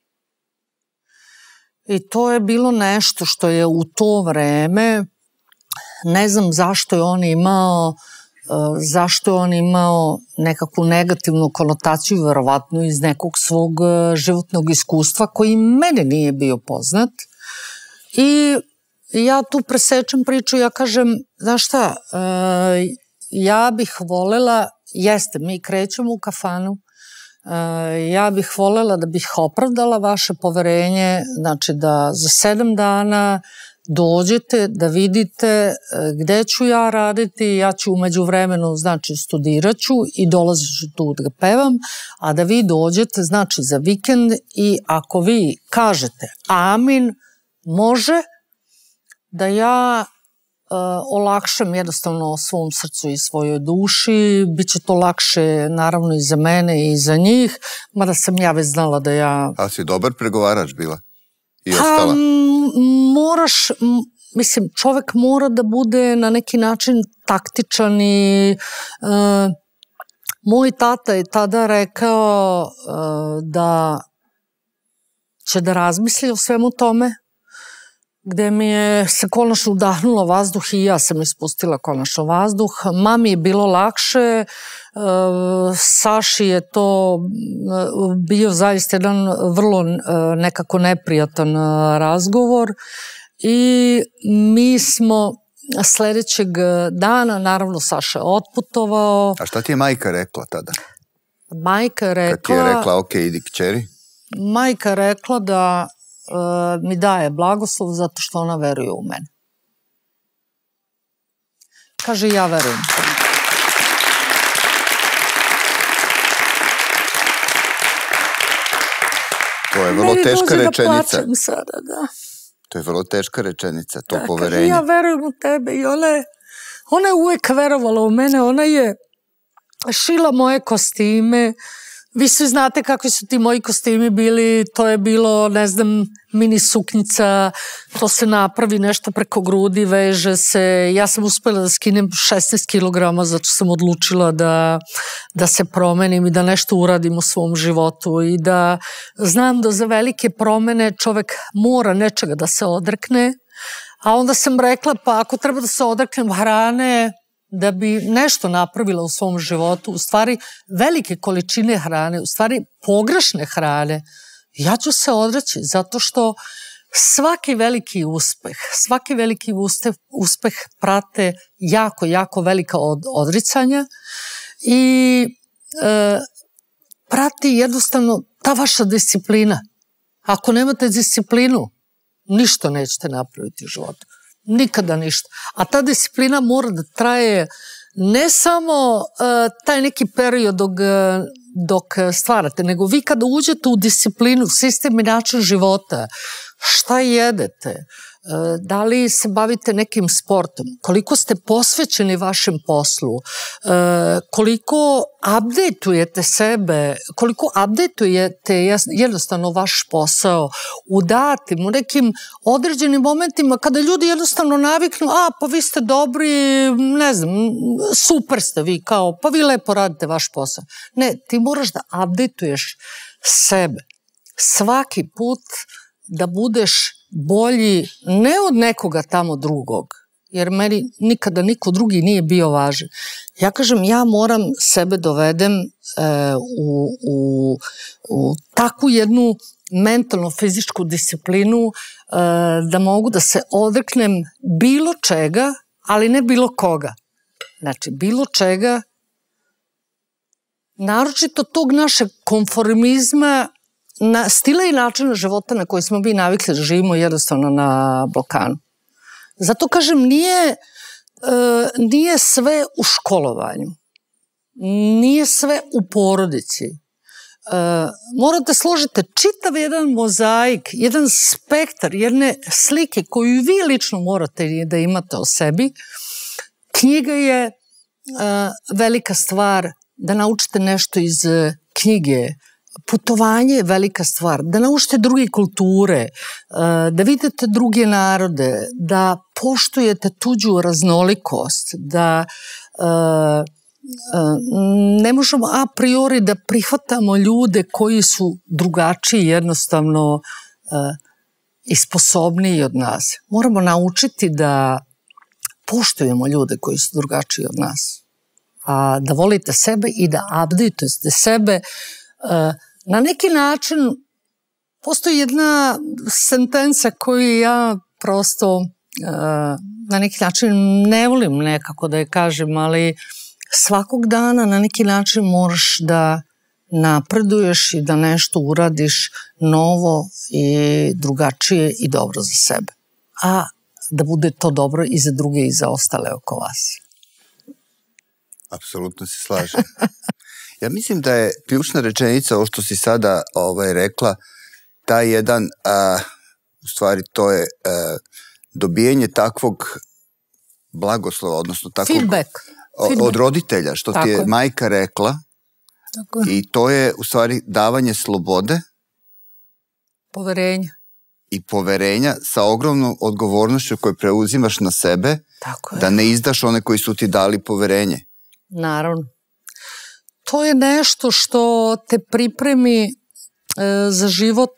I to je bilo nešto što je u to vreme, ne znam zašto je on imao, zašto je on imao nekakvu negativnu konotaciju, verovatno iz nekog svog životnog iskustva, koji mene nije bio poznat. I ja tu presečem priču, ja kažem, znaš šta, ja bih volela, jeste, mi krećemo u kafanu, ja bih volela da bih opravdala vaše poverenje, znači da za sedam dana dođete da vidite gde ću ja raditi, ja ću umeđu vremenu, znači studirat ću i dolazit ću tu da pevam, a da vi dođete, znači za vikend i ako vi kažete amin, može da ja Uh, olakšam jednostavno svom srcu i svojoj duši, bit će to lakše naravno i za mene i za njih, mada sam ja već znala da ja... A si dobar pregovarač bila? I ostala? Pa, moraš, mislim, čovek mora da bude na neki način taktičan i uh, moj tata je tada rekao uh, da će da razmisli o svemu tome, gde mi je se konačno udahnulo vazduh i ja sam ispustila konačno vazduh. Mami je bilo lakše, Saši je to bio zaista jedan vrlo nekako neprijatan razgovor i mi smo sledećeg dana, naravno Saša je otputovao. A šta ti je majka rekla tada? Majka je rekla... Kad ti je rekla, ok, idi kćeri? Majka je rekla da mi daje blagoslov zato što ona veruje u mene. Kaže, ja verujem. To je vrlo teška rečenica. Meni dođe da plačem sada, da. To je vrlo teška rečenica, to da, poverenje. Kaže, ja verujem u tebe i ona je, ona je uvek verovala u mene, ona je šila moje kostime, Vi svi znate kakvi su ti moji kostimi bili, to je bilo, ne znam, mini suknjica, to se napravi nešto preko grudi, veže se. Ja sam uspela da skinem šesnaest kilograma, zato sam odlučila da, da se promenim i da nešto uradim u svom životu i da znam da za velike promene čovek mora nečega da se odrekne, a onda sam rekla, pa ako treba da se odreknem hrane, da bi nešto napravila u svom životu, u stvari velike količine hrane, u stvari pogrešne hrane, ja ću se odreći zato što svaki veliki uspeh, svaki veliki uspeh, uspeh prate jako, jako velika od, odricanja i e, prati jednostavno ta vaša disciplina. Ako nemate disciplinu, ništa nećete napraviti u životu. Nikada ništa. A ta disciplina mora da traje ne samo uh, taj neki period dok, dok stvarate, nego vi kada uđete u disciplinu, sistem i način života, šta jedete, uh, da li se bavite nekim sportom, koliko ste posvećeni vašem poslu, uh, koliko updateujete sebe, koliko updateujete jednostavno vaš posao u datim, u nekim određenim momentima kada ljudi jednostavno naviknu, a pa vi ste dobri, ne znam, super ste vi, kao, pa vi lepo radite vaš posao. Ne, ti moraš da updateuješ sebe. Svaki put da budeš bolji ne od nekoga tamo drugog, jer meni nikada niko drugi nije bio važan. Ja kažem, ja moram sebe dovedem e, u, u, u takvu jednu mentalno-fizičku disciplinu e, da mogu da se odreknem bilo čega, ali ne bilo koga. Znači, bilo čega, naročito tog našeg konformizma, na stila i načina života na koji smo mi navikli da živimo jednostavno na Balkanu. Zato kažem, nije, e, nije sve u školovanju, nije sve u porodici. E, morate složiti čitav jedan mozaik, jedan spektar, jedne slike koju vi lično morate da imate o sebi. Knjiga je e, velika stvar, da naučite nešto iz knjige. Putovanje je velika stvar, da naučite druge kulture, da vidite druge narode, da poštujete tuđu raznolikost, da ne možemo a priori da prihvatamo ljude koji su drugačiji jednostavno i sposobniji od nas. Moramo naučiti da poštujemo ljude koji su drugačiji od nas, a da volite sebe i da updateujete sebe. Na neki način postoji jedna sentenca koju ja prosto na neki način ne volim nekako da je kažem, ali svakog dana na neki način moraš da napreduješ i da nešto uradiš novo i drugačije i dobro za sebe. A da bude to dobro i za druge i za ostale oko vas. Apsolutno se slažem. Ja mislim da je ključna rečenica ovo što si sada ovaj, rekla, taj jedan, a, u stvari to je a, dobijanje takvog blagoslova, odnosno takvog feedback. Od, Feedback. od roditelja, što Tako ti je je. majka rekla. Tako je. I to je u stvari davanje slobode Poverenja. i poverenja sa ogromnom odgovornošću koju preuzimaš na sebe, Tako je. da ne izdaš one koji su ti dali poverenje. Naravno. To je nešto što te pripremi e, za život.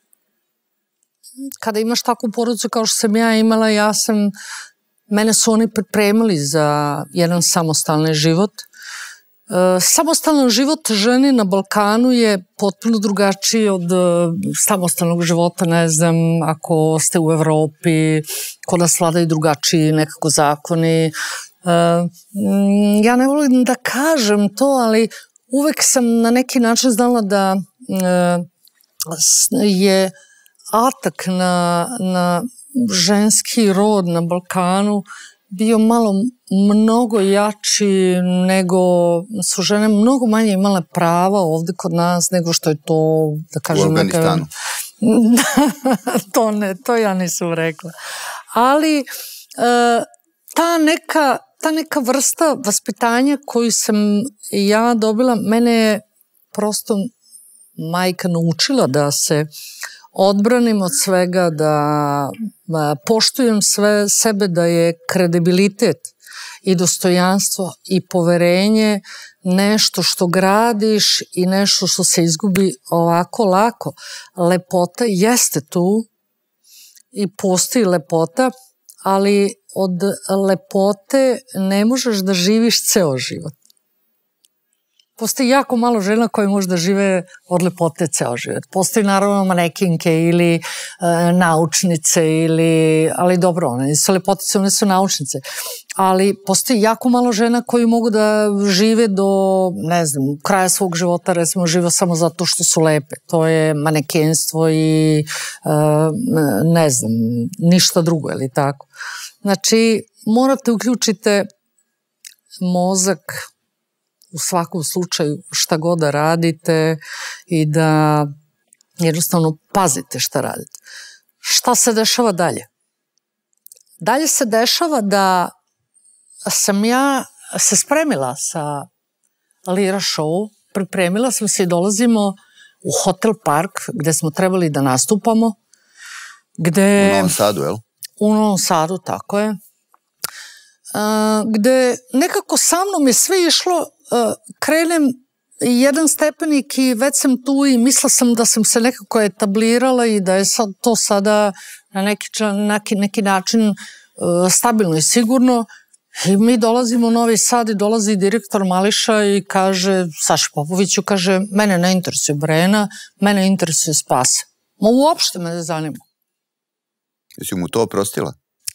Kada imaš takvu porodicu kao što sam ja imala, ja sam, mene su oni pripremili za jedan samostalni život. E, samostalan život žene na Balkanu je potpuno drugačiji od e, samostalnog života, ne znam, ako ste u Evropi, kod nas vladaju drugačiji nekako zakoni. Uh, ja ne volim da kažem to, ali uvek sam na neki način znala da uh, je atak na, na ženski rod na Balkanu bio malo mnogo jači nego su žene mnogo manje imale prava ovde kod nas nego što je to, da kažem, u Afganistanu. Neka... to ne, to ja nisam rekla. Ali uh, ta neka ta neka vrsta vaspitanja koju sam ja dobila, mene je prosto majka naučila da se odbranim od svega, da poštujem sve sebe, da je kredibilitet i dostojanstvo i poverenje nešto što gradiš i nešto što se izgubi ovako lako. Lepota jeste tu i postoji lepota, ali od lepote ne možeš da živiš ceo život. Postoji jako malo žena koje može da žive od lepote ceo život. Postoji naravno manekinke ili e, naučnice, ili, ali dobro, one nisu lepotice, one su naučnice. Ali postoji jako malo žena koji mogu da žive do, ne znam, kraja svog života, recimo žive samo zato što su lepe. To je manekenstvo i e, ne znam, ništa drugo, ili tako. Znači, morate uključite mozak u svakom slučaju šta god da radite i da jednostavno pazite šta radite. Šta se dešava dalje? Dalje se dešava da sam ja se spremila sa Lira Show, pripremila sam se i dolazimo u Hotel Park gde smo trebali da nastupamo. Gde, u Novom Sadu, jel? U Novom Sadu, tako je. Uh, gde nekako sa mnom je sve išlo, uh, krenem jedan stepenik i već sam tu i mislila sam da sam se nekako etablirala i da je sad to sada na neki, neki, neki način uh, stabilno i sigurno. I mi dolazimo u Novi Sad i dolazi direktor Mališa i kaže, Saša Popoviću, kaže, mene ne interesuje Brena, mene interesuje Spasa. Ma uopšte me ne zanima. Jesi mu to oprostila?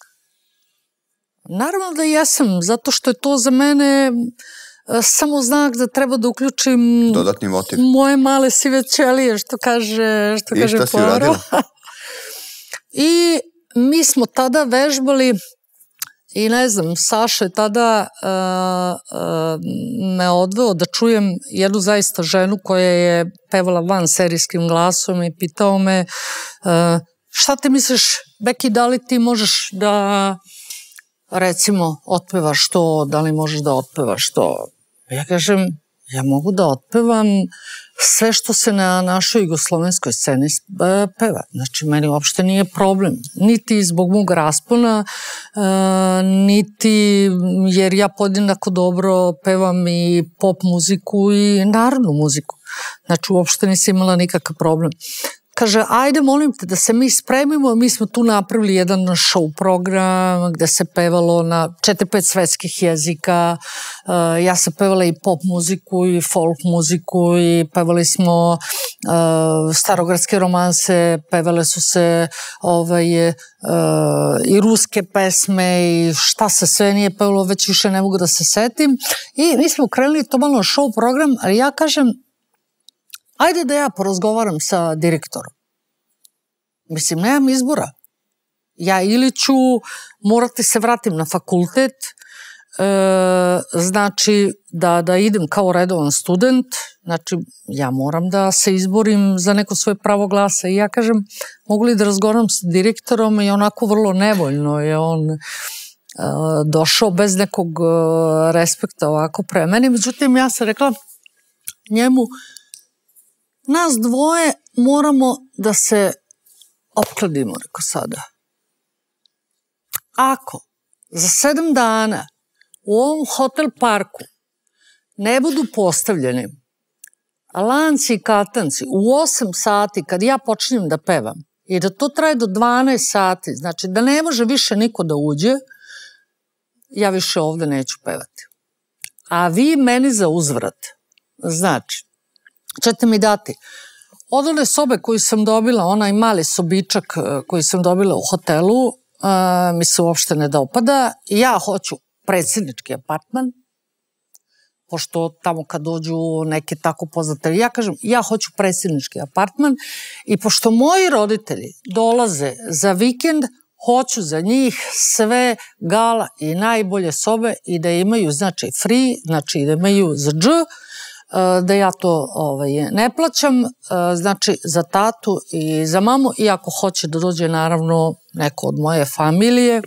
Naravno da jesam, zato što je to za mene samo znak da treba da uključim dodatni motiv. Moje male sive ćelije, što kaže što I kaže šta si uradila? I mi smo tada vežbali i ne znam, Saša je tada uh, uh, me odveo da čujem jednu zaista ženu koja je pevala van serijskim glasom i pitao me uh, šta ti misliš, Beki, da li ti možeš da recimo otpevaš to, da li možeš da otpevaš to? Ja kažem, ja mogu da otpevam sve što se na našoj jugoslovenskoj sceni peva. Znači, meni uopšte nije problem. Niti zbog mog raspona, niti jer ja podjednako dobro pevam i pop muziku i narodnu muziku. Znači, uopšte nisam imala nikakav problem. Kaže, ajde, molim te da se mi spremimo, mi smo tu napravili jedan show program gde se pevalo na četiri pet svetskih jezika, uh, ja sam pevala i pop muziku i folk muziku i pevali smo uh, starogradske romanse, pevale su se ovaj, uh, i ruske pesme i šta se sve nije pevalo, već više ne mogu da se setim. I mi smo krenuli to malo show program, ali ja kažem, ajde da ja porazgovaram sa direktorom. Mislim, nemam izbora. Ja ili ću morati se vratim na fakultet, e, znači da, da idem kao redovan student, znači ja moram da se izborim za neko svoje pravo glasa. I ja kažem, mogu li da razgovaram sa direktorom, i onako vrlo nevoljno je on e, došao bez nekog e, respekta ovako pre meni. Međutim, ja sam rekla njemu, nas dvoje moramo da se opkladimo, rekao sada. Ako za sedam dana u ovom hotel parku ne budu postavljeni lanci i katanci u osam sati kad ja počinjem da pevam i da to traje do dvanaest sati, znači da ne može više niko da uđe, ja više ovde neću pevati. A vi meni za uzvrat, znači, ćete mi dati od one sobe koju sam dobila, onaj mali sobičak koji sam dobila u hotelu, uh, mi se uopšte ne dopada. Ja hoću predsjednički apartman, pošto tamo kad dođu neke tako poznate, ja kažem, ja hoću predsjednički apartman i pošto moji roditelji dolaze za vikend, hoću za njih sve gala i najbolje sobe i da imaju, znači, free, znači da imaju za dž, da ja to ovaj, ne plaćam, znači za tatu i za mamu, iako hoće da dođe naravno neko od moje familije.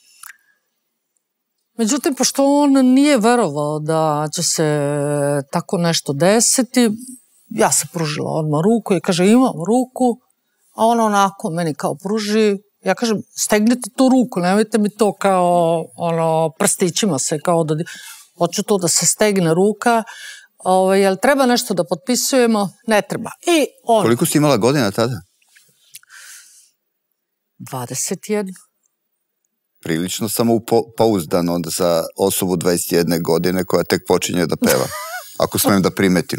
Međutim, pošto on nije verovao da će se tako nešto desiti, ja se pružila odmah ruku i kaže imam ruku, a ona onako meni kao pruži, ja kažem stegnite tu ruku, nemojte mi to kao ono prstićima se kao da, hoću to da se stegne ruka, Ove, jel treba nešto da potpisujemo? Ne treba. I on... Koliko si imala godina tada? dvadeset jedna. Prilično samopouzdano onda za osobu dvadeset jedne godine koja tek počinje da peva. Ako smijem da primetim.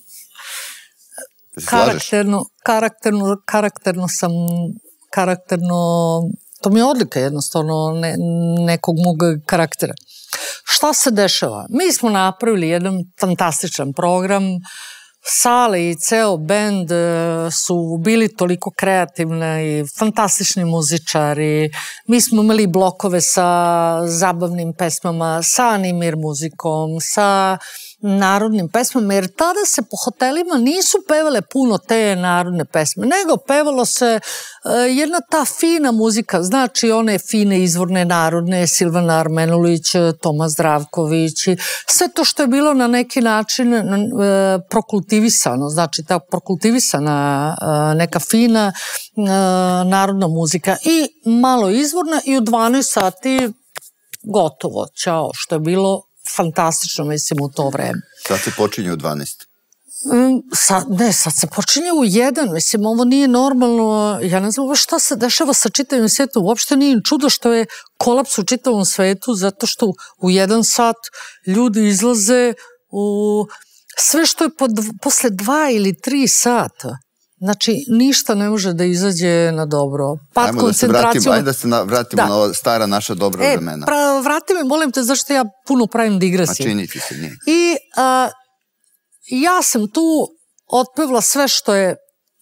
Karakterno, karakterno, karakterno sam, karakterno, to mi je odlika jednostavno ne, nekog mog karaktera. Šta se dešava? Mi smo napravili jedan fantastičan program, sale i ceo bend su bili toliko kreativni i fantastični muzičari. Mi smo imali blokove sa zabavnim pesmama, sa animir muzikom, sa narodnim pesmama, jer tada se po hotelima nisu pevale puno te narodne pesme, nego pevalo se jedna ta fina muzika, znači one fine izvorne narodne, Silvana Armenulić, Toma Zdravković, sve to što je bilo na neki način prokultivisano, znači ta prokultivisana neka fina narodna muzika i malo izvorna i u dvanaest sati gotovo, ćao, što je bilo fantastično, mislim, u to vreme. Sad se počinje u dvanaest? Sad, ne, sad se počinje u jedan, mislim, ovo nije normalno, ja ne znam šta se dešava sa čitavim svetom, uopšte nije čudo što je kolaps u čitavom svetu, zato što u jedan sat ljudi izlaze u sve što je pod, posle dva ili tri sata. Znači, ništa ne može da izađe na dobro. Pad ajmo da se vratimo, ajde da se na, vratimo da. na ova stara naša dobra e, vremena. Pra, vrati me, molim te, zašto ja puno pravim digresije. A čini ti se, nije. I a, ja sam tu otpevla sve što je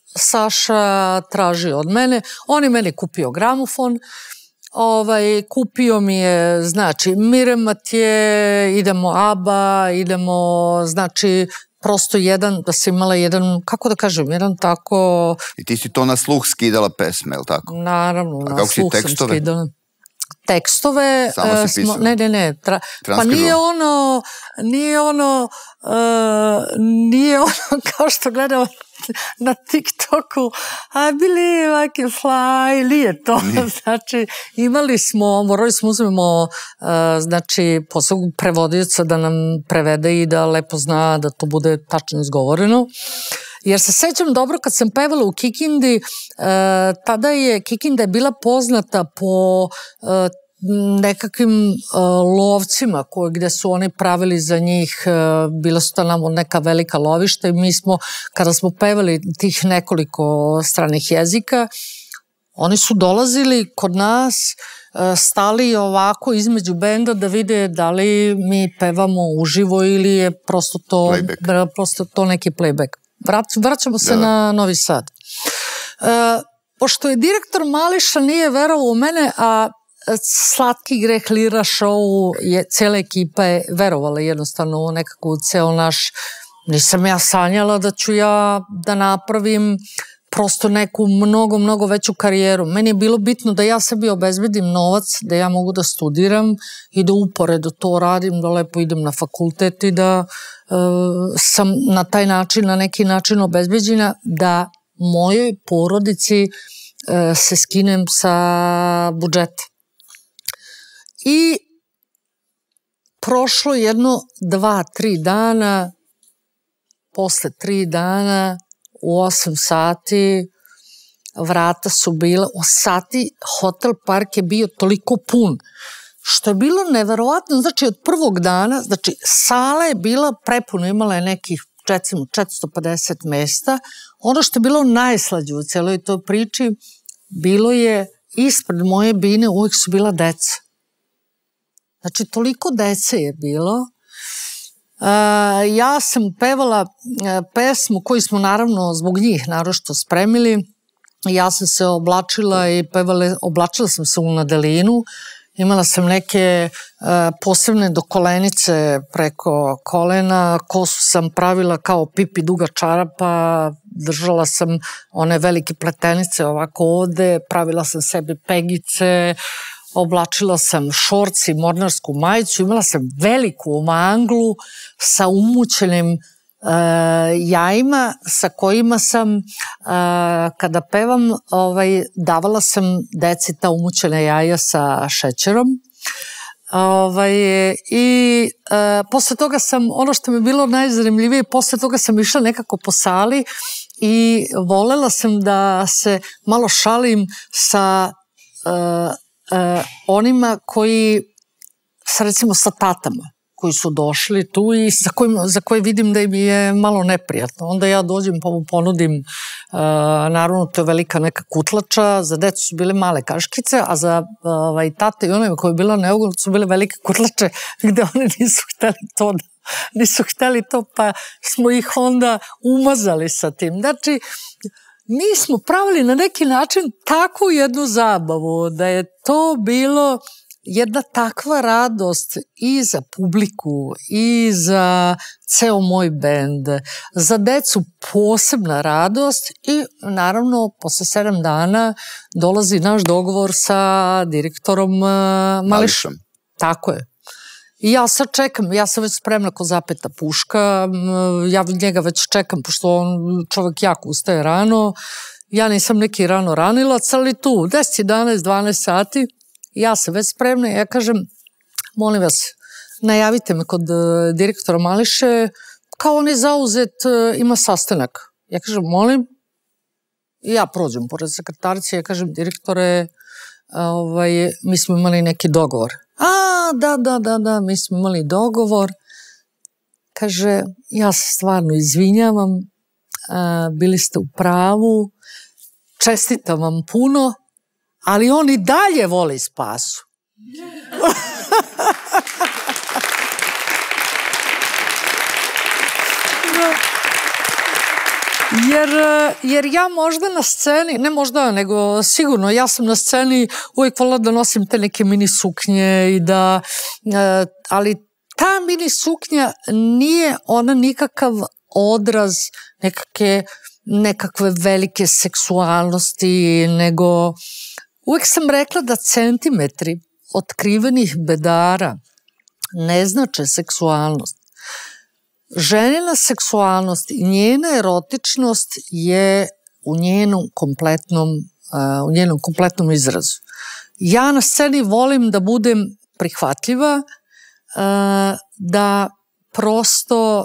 Saša tražio od mene. On je meni kupio gramofon, ovaj, kupio mi je, znači, Mire Matije, idemo Aba, idemo, znači, prosto jedan, da si imala jedan, kako da kažem, jedan tako... I ti si to na sluh skidala pesme, je li tako? Naravno, na sluh sam skidala. Tekstove... Samo si pisala? Ne, ne, ne. Pa nije ono, nije ono, nije ono kao što gledam na TikToku, I believe I can fly, nije to. Znači, imali smo, morali smo uzmemo, znači, posebnog prevodioca da nam prevede i da lepo zna da to bude tačno izgovoreno. Jer se sećam dobro kad sam pevala u Kikindi, tada je Kikinda je bila poznata po nekakvim lovcima gde su oni pravili za njih, bila su to nam neka velika lovišta i mi smo, kada smo pevali tih nekoliko stranih jezika, oni su dolazili kod nas, stali ovako između benda da vide da li mi pevamo uživo ili je prosto to, prosto to neki playback. Vraćamo se na Novi Sad. Pošto je direktor Mališa nije verovao u mene, a Slatki greh Lira show je, cijela ekipa je verovala jednostavno u nekako ceo naš, nisam ja sanjala da ću ja da napravim prosto neku mnogo, mnogo veću karijeru. Meni je bilo bitno da ja sebi obezbedim novac, da ja mogu da studiram i da uporedo to radim, da lepo idem na fakultet i da uh, sam na taj način, na neki način obezbeđena da mojoj porodici uh, se skinem sa budžeta. I prošlo jedno dva, tri dana, posle tri dana, u osam sati, vrata su bila, u sati hotel park je bio toliko pun, što je bilo neverovatno, znači od prvog dana, znači sala je bila prepuna, imala je nekih recimo četiristo pedeset mesta, ono što je bilo najslađe u celoj toj priči, bilo je ispred moje bine uvijek su bila deca. Znači, toliko dece je bilo. Ja sam pevala pesmu koju smo naravno zbog njih naročito spremili. Ja sam se oblačila i pevala, oblačila sam se u nadelinu. Imala sam neke posebne dokolenice preko kolena, kosu sam pravila kao pipi duga čarapa, držala sam one velike pletenice ovako ovde, pravila sam sebi pegice, oblačila sam šorci, mornarsku majicu, imala sam veliku manglu sa umućenim jajima sa kojima sam, kada pevam, davala sam deci ta umućena jaja sa šećerom. I posle toga sam, ono što mi je bilo najzanimljivije, posle toga sam išla nekako po sali i volela sam da se malo šalim sa onima koji, recimo sa tatama, koji su došli tu i za koje vidim da im je malo neprijatno. Onda ja dođem pa mu ponudim, naravno to je velika neka kutlača, za decu su bile male kaškice, a za tate i onima koji je bila neugodno su bile velike kutlače gde oni nisu hteli to da nisu hteli to, pa smo ih onda umazali sa tim. Znači, mi smo pravili na neki način takvu jednu zabavu, da je to bilo jedna takva radost i za publiku i za ceo moj bend, za decu posebna radost i naravno posle sedam dana dolazi naš dogovor sa direktorom Mališom. Tako je. I ja sad čekam, ja sam već spremna ko zapeta puška, ja njega već čekam pošto on čovjek jako ustaje rano, ja nisam neki rano ranilac, ali tu deset, jedanaest, dvanaest sati, ja sam već spremna i ja kažem, molim vas, najavite me kod direktora Mališe, kao on je zauzet, ima sastanak. Ja kažem, molim, i ja prođem pored sekretarice, ja kažem, direktore, mi smo imali neki dogovor. A, da, da, da, da, mi smo imali dogovor. Kaže, ja se stvarno izvinjavam, bili ste u pravu, čestitam vam puno, ali on i dalje voli Spasu. Jer ja možda na sceni, ne možda, nego sigurno, ja sam na sceni uvijek volila da nosim te neke mini suknje i da, ali ta mini suknja nije ona nikakav odraz nekakve nekakve velike seksualnosti, nego uvijek sam rekla da centimetri otkrivenih bedara ne znače seksualnost. Ženina seksualnost i njena erotičnost je u njenom kompletnom, u njenom kompletnom izrazu. Ja na sceni volim da budem prihvatljiva, da prosto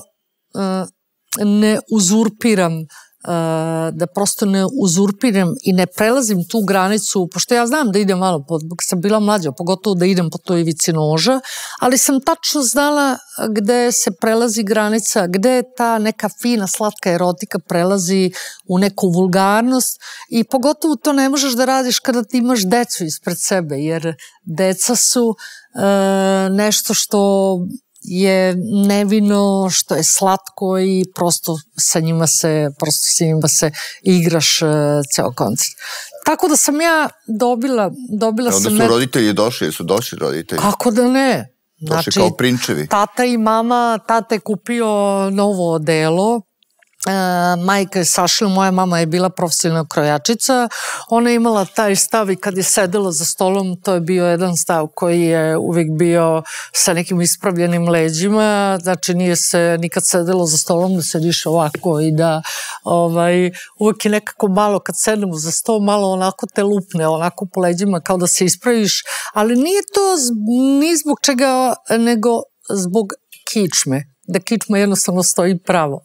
ne uzurpiram da prosto ne uzurpiram i ne prelazim tu granicu, pošto ja znam da idem malo, dok sam bila mlađa, pogotovo da idem po toj ivici noža, ali sam tačno znala gde se prelazi granica, gde ta neka fina, slatka erotika prelazi u neku vulgarnost i pogotovo to ne možeš da radiš kada ti imaš decu ispred sebe, jer deca su nešto što je nevino, što je slatko i prosto sa njima se, prosto sa njima se igraš ceo koncert. Tako da sam ja dobila, dobila sam... Onda su roditelji došli, su došli roditelji? Kako da ne? Došli kao prinčevi. Tata i mama, tata je kupio novo odelo, majka je sašila, moja mama je bila profesionalna krojačica, ona je imala taj stav i kad je sedela za stolom, to je bio jedan stav koji je uvijek bio sa nekim ispravljenim leđima, znači nije se nikad sedelo za stolom da sediš ovako i da uvijek je nekako malo kad sedemo za stol, malo onako te lupne, onako po leđima kao da se ispraviš, ali nije to ni zbog čega, nego zbog kičme, da kičma jednostavno stoji pravo.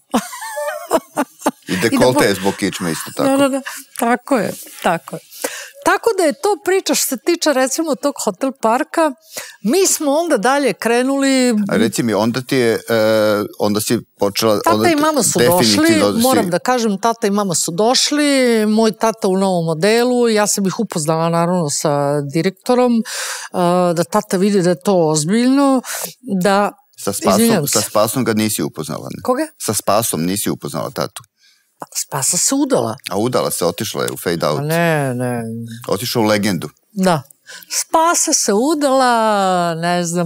I dekolte je zbog kičme isto tako. Da, da, da, tako je, tako je. Tako da je to priča što se tiče recimo tog hotel parka. Mi smo onda dalje krenuli... A reci mi, onda ti je, onda si počela... Tata i mama su došli, moram da kažem, tata i mama su došli, moj tata u novom modelu, ja sam ih upoznala naravno sa direktorom, da tata vidi da je to ozbiljno, da... Sa Spasom ga nisi upoznala? Koga? Sa Spasom nisi upoznala tatu? Spasa se udala. A udala se, otišla je u fade out? Ne, ne. Otišla u legendu? Da. Spasa se udala, ne znam,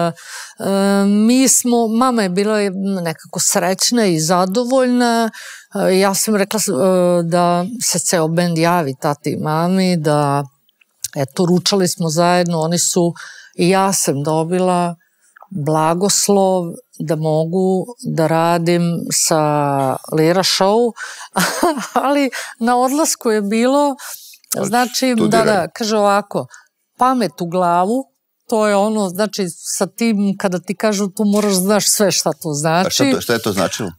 mi smo, mama je bila nekako srećna i zadovoljna, ja sam rekla da se ceo bend javi tati i mami, da, eto, ručali smo zajedno, oni su, i ja sam dobila blagoslov da mogu da radim sa Lira Show, ali na odlasku je bilo, znači, da, da, kaže ovako, pamet u glavu, to je ono, znači, sa tim, kada ti kažu tu moraš znaš sve šta to znači. A šta je to značilo?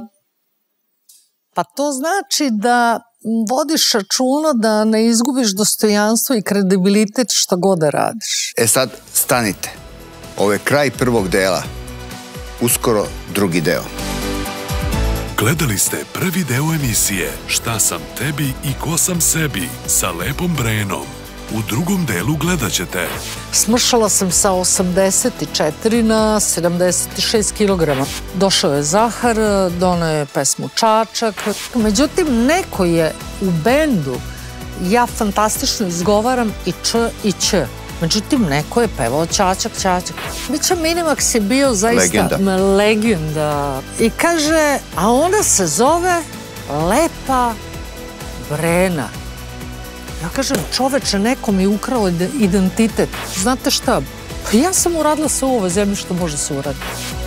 Pa to znači da vodiš računa da ne izgubiš dostojanstvo i kredibilitet šta god da radiš. E sad, stanite. Ovo je kraj prvog dela. Uskoro drugi deo. Gledali ste prvi deo emisije Šta sam tebi i ko sam sebi sa Lepom Brenom. U drugom delu gledat ćete. Smršala sam sa osamdeset četiri na sedamdeset šest kilograma. Došao je Zahar, donao je pesmu Čačak. Međutim, neko je u bendu, ja fantastično izgovaram i č i ć. Međutim, neko je pevao Čačak, Čačak. Biće Minimax je bio zaista legenda. I kaže, a ona se zove Lepa Brena. Ja kažem, čoveče, neko mi je ukrao identitet. Znate šta? Pa ja sam uradila sve u ovoj zemlji što može se uraditi.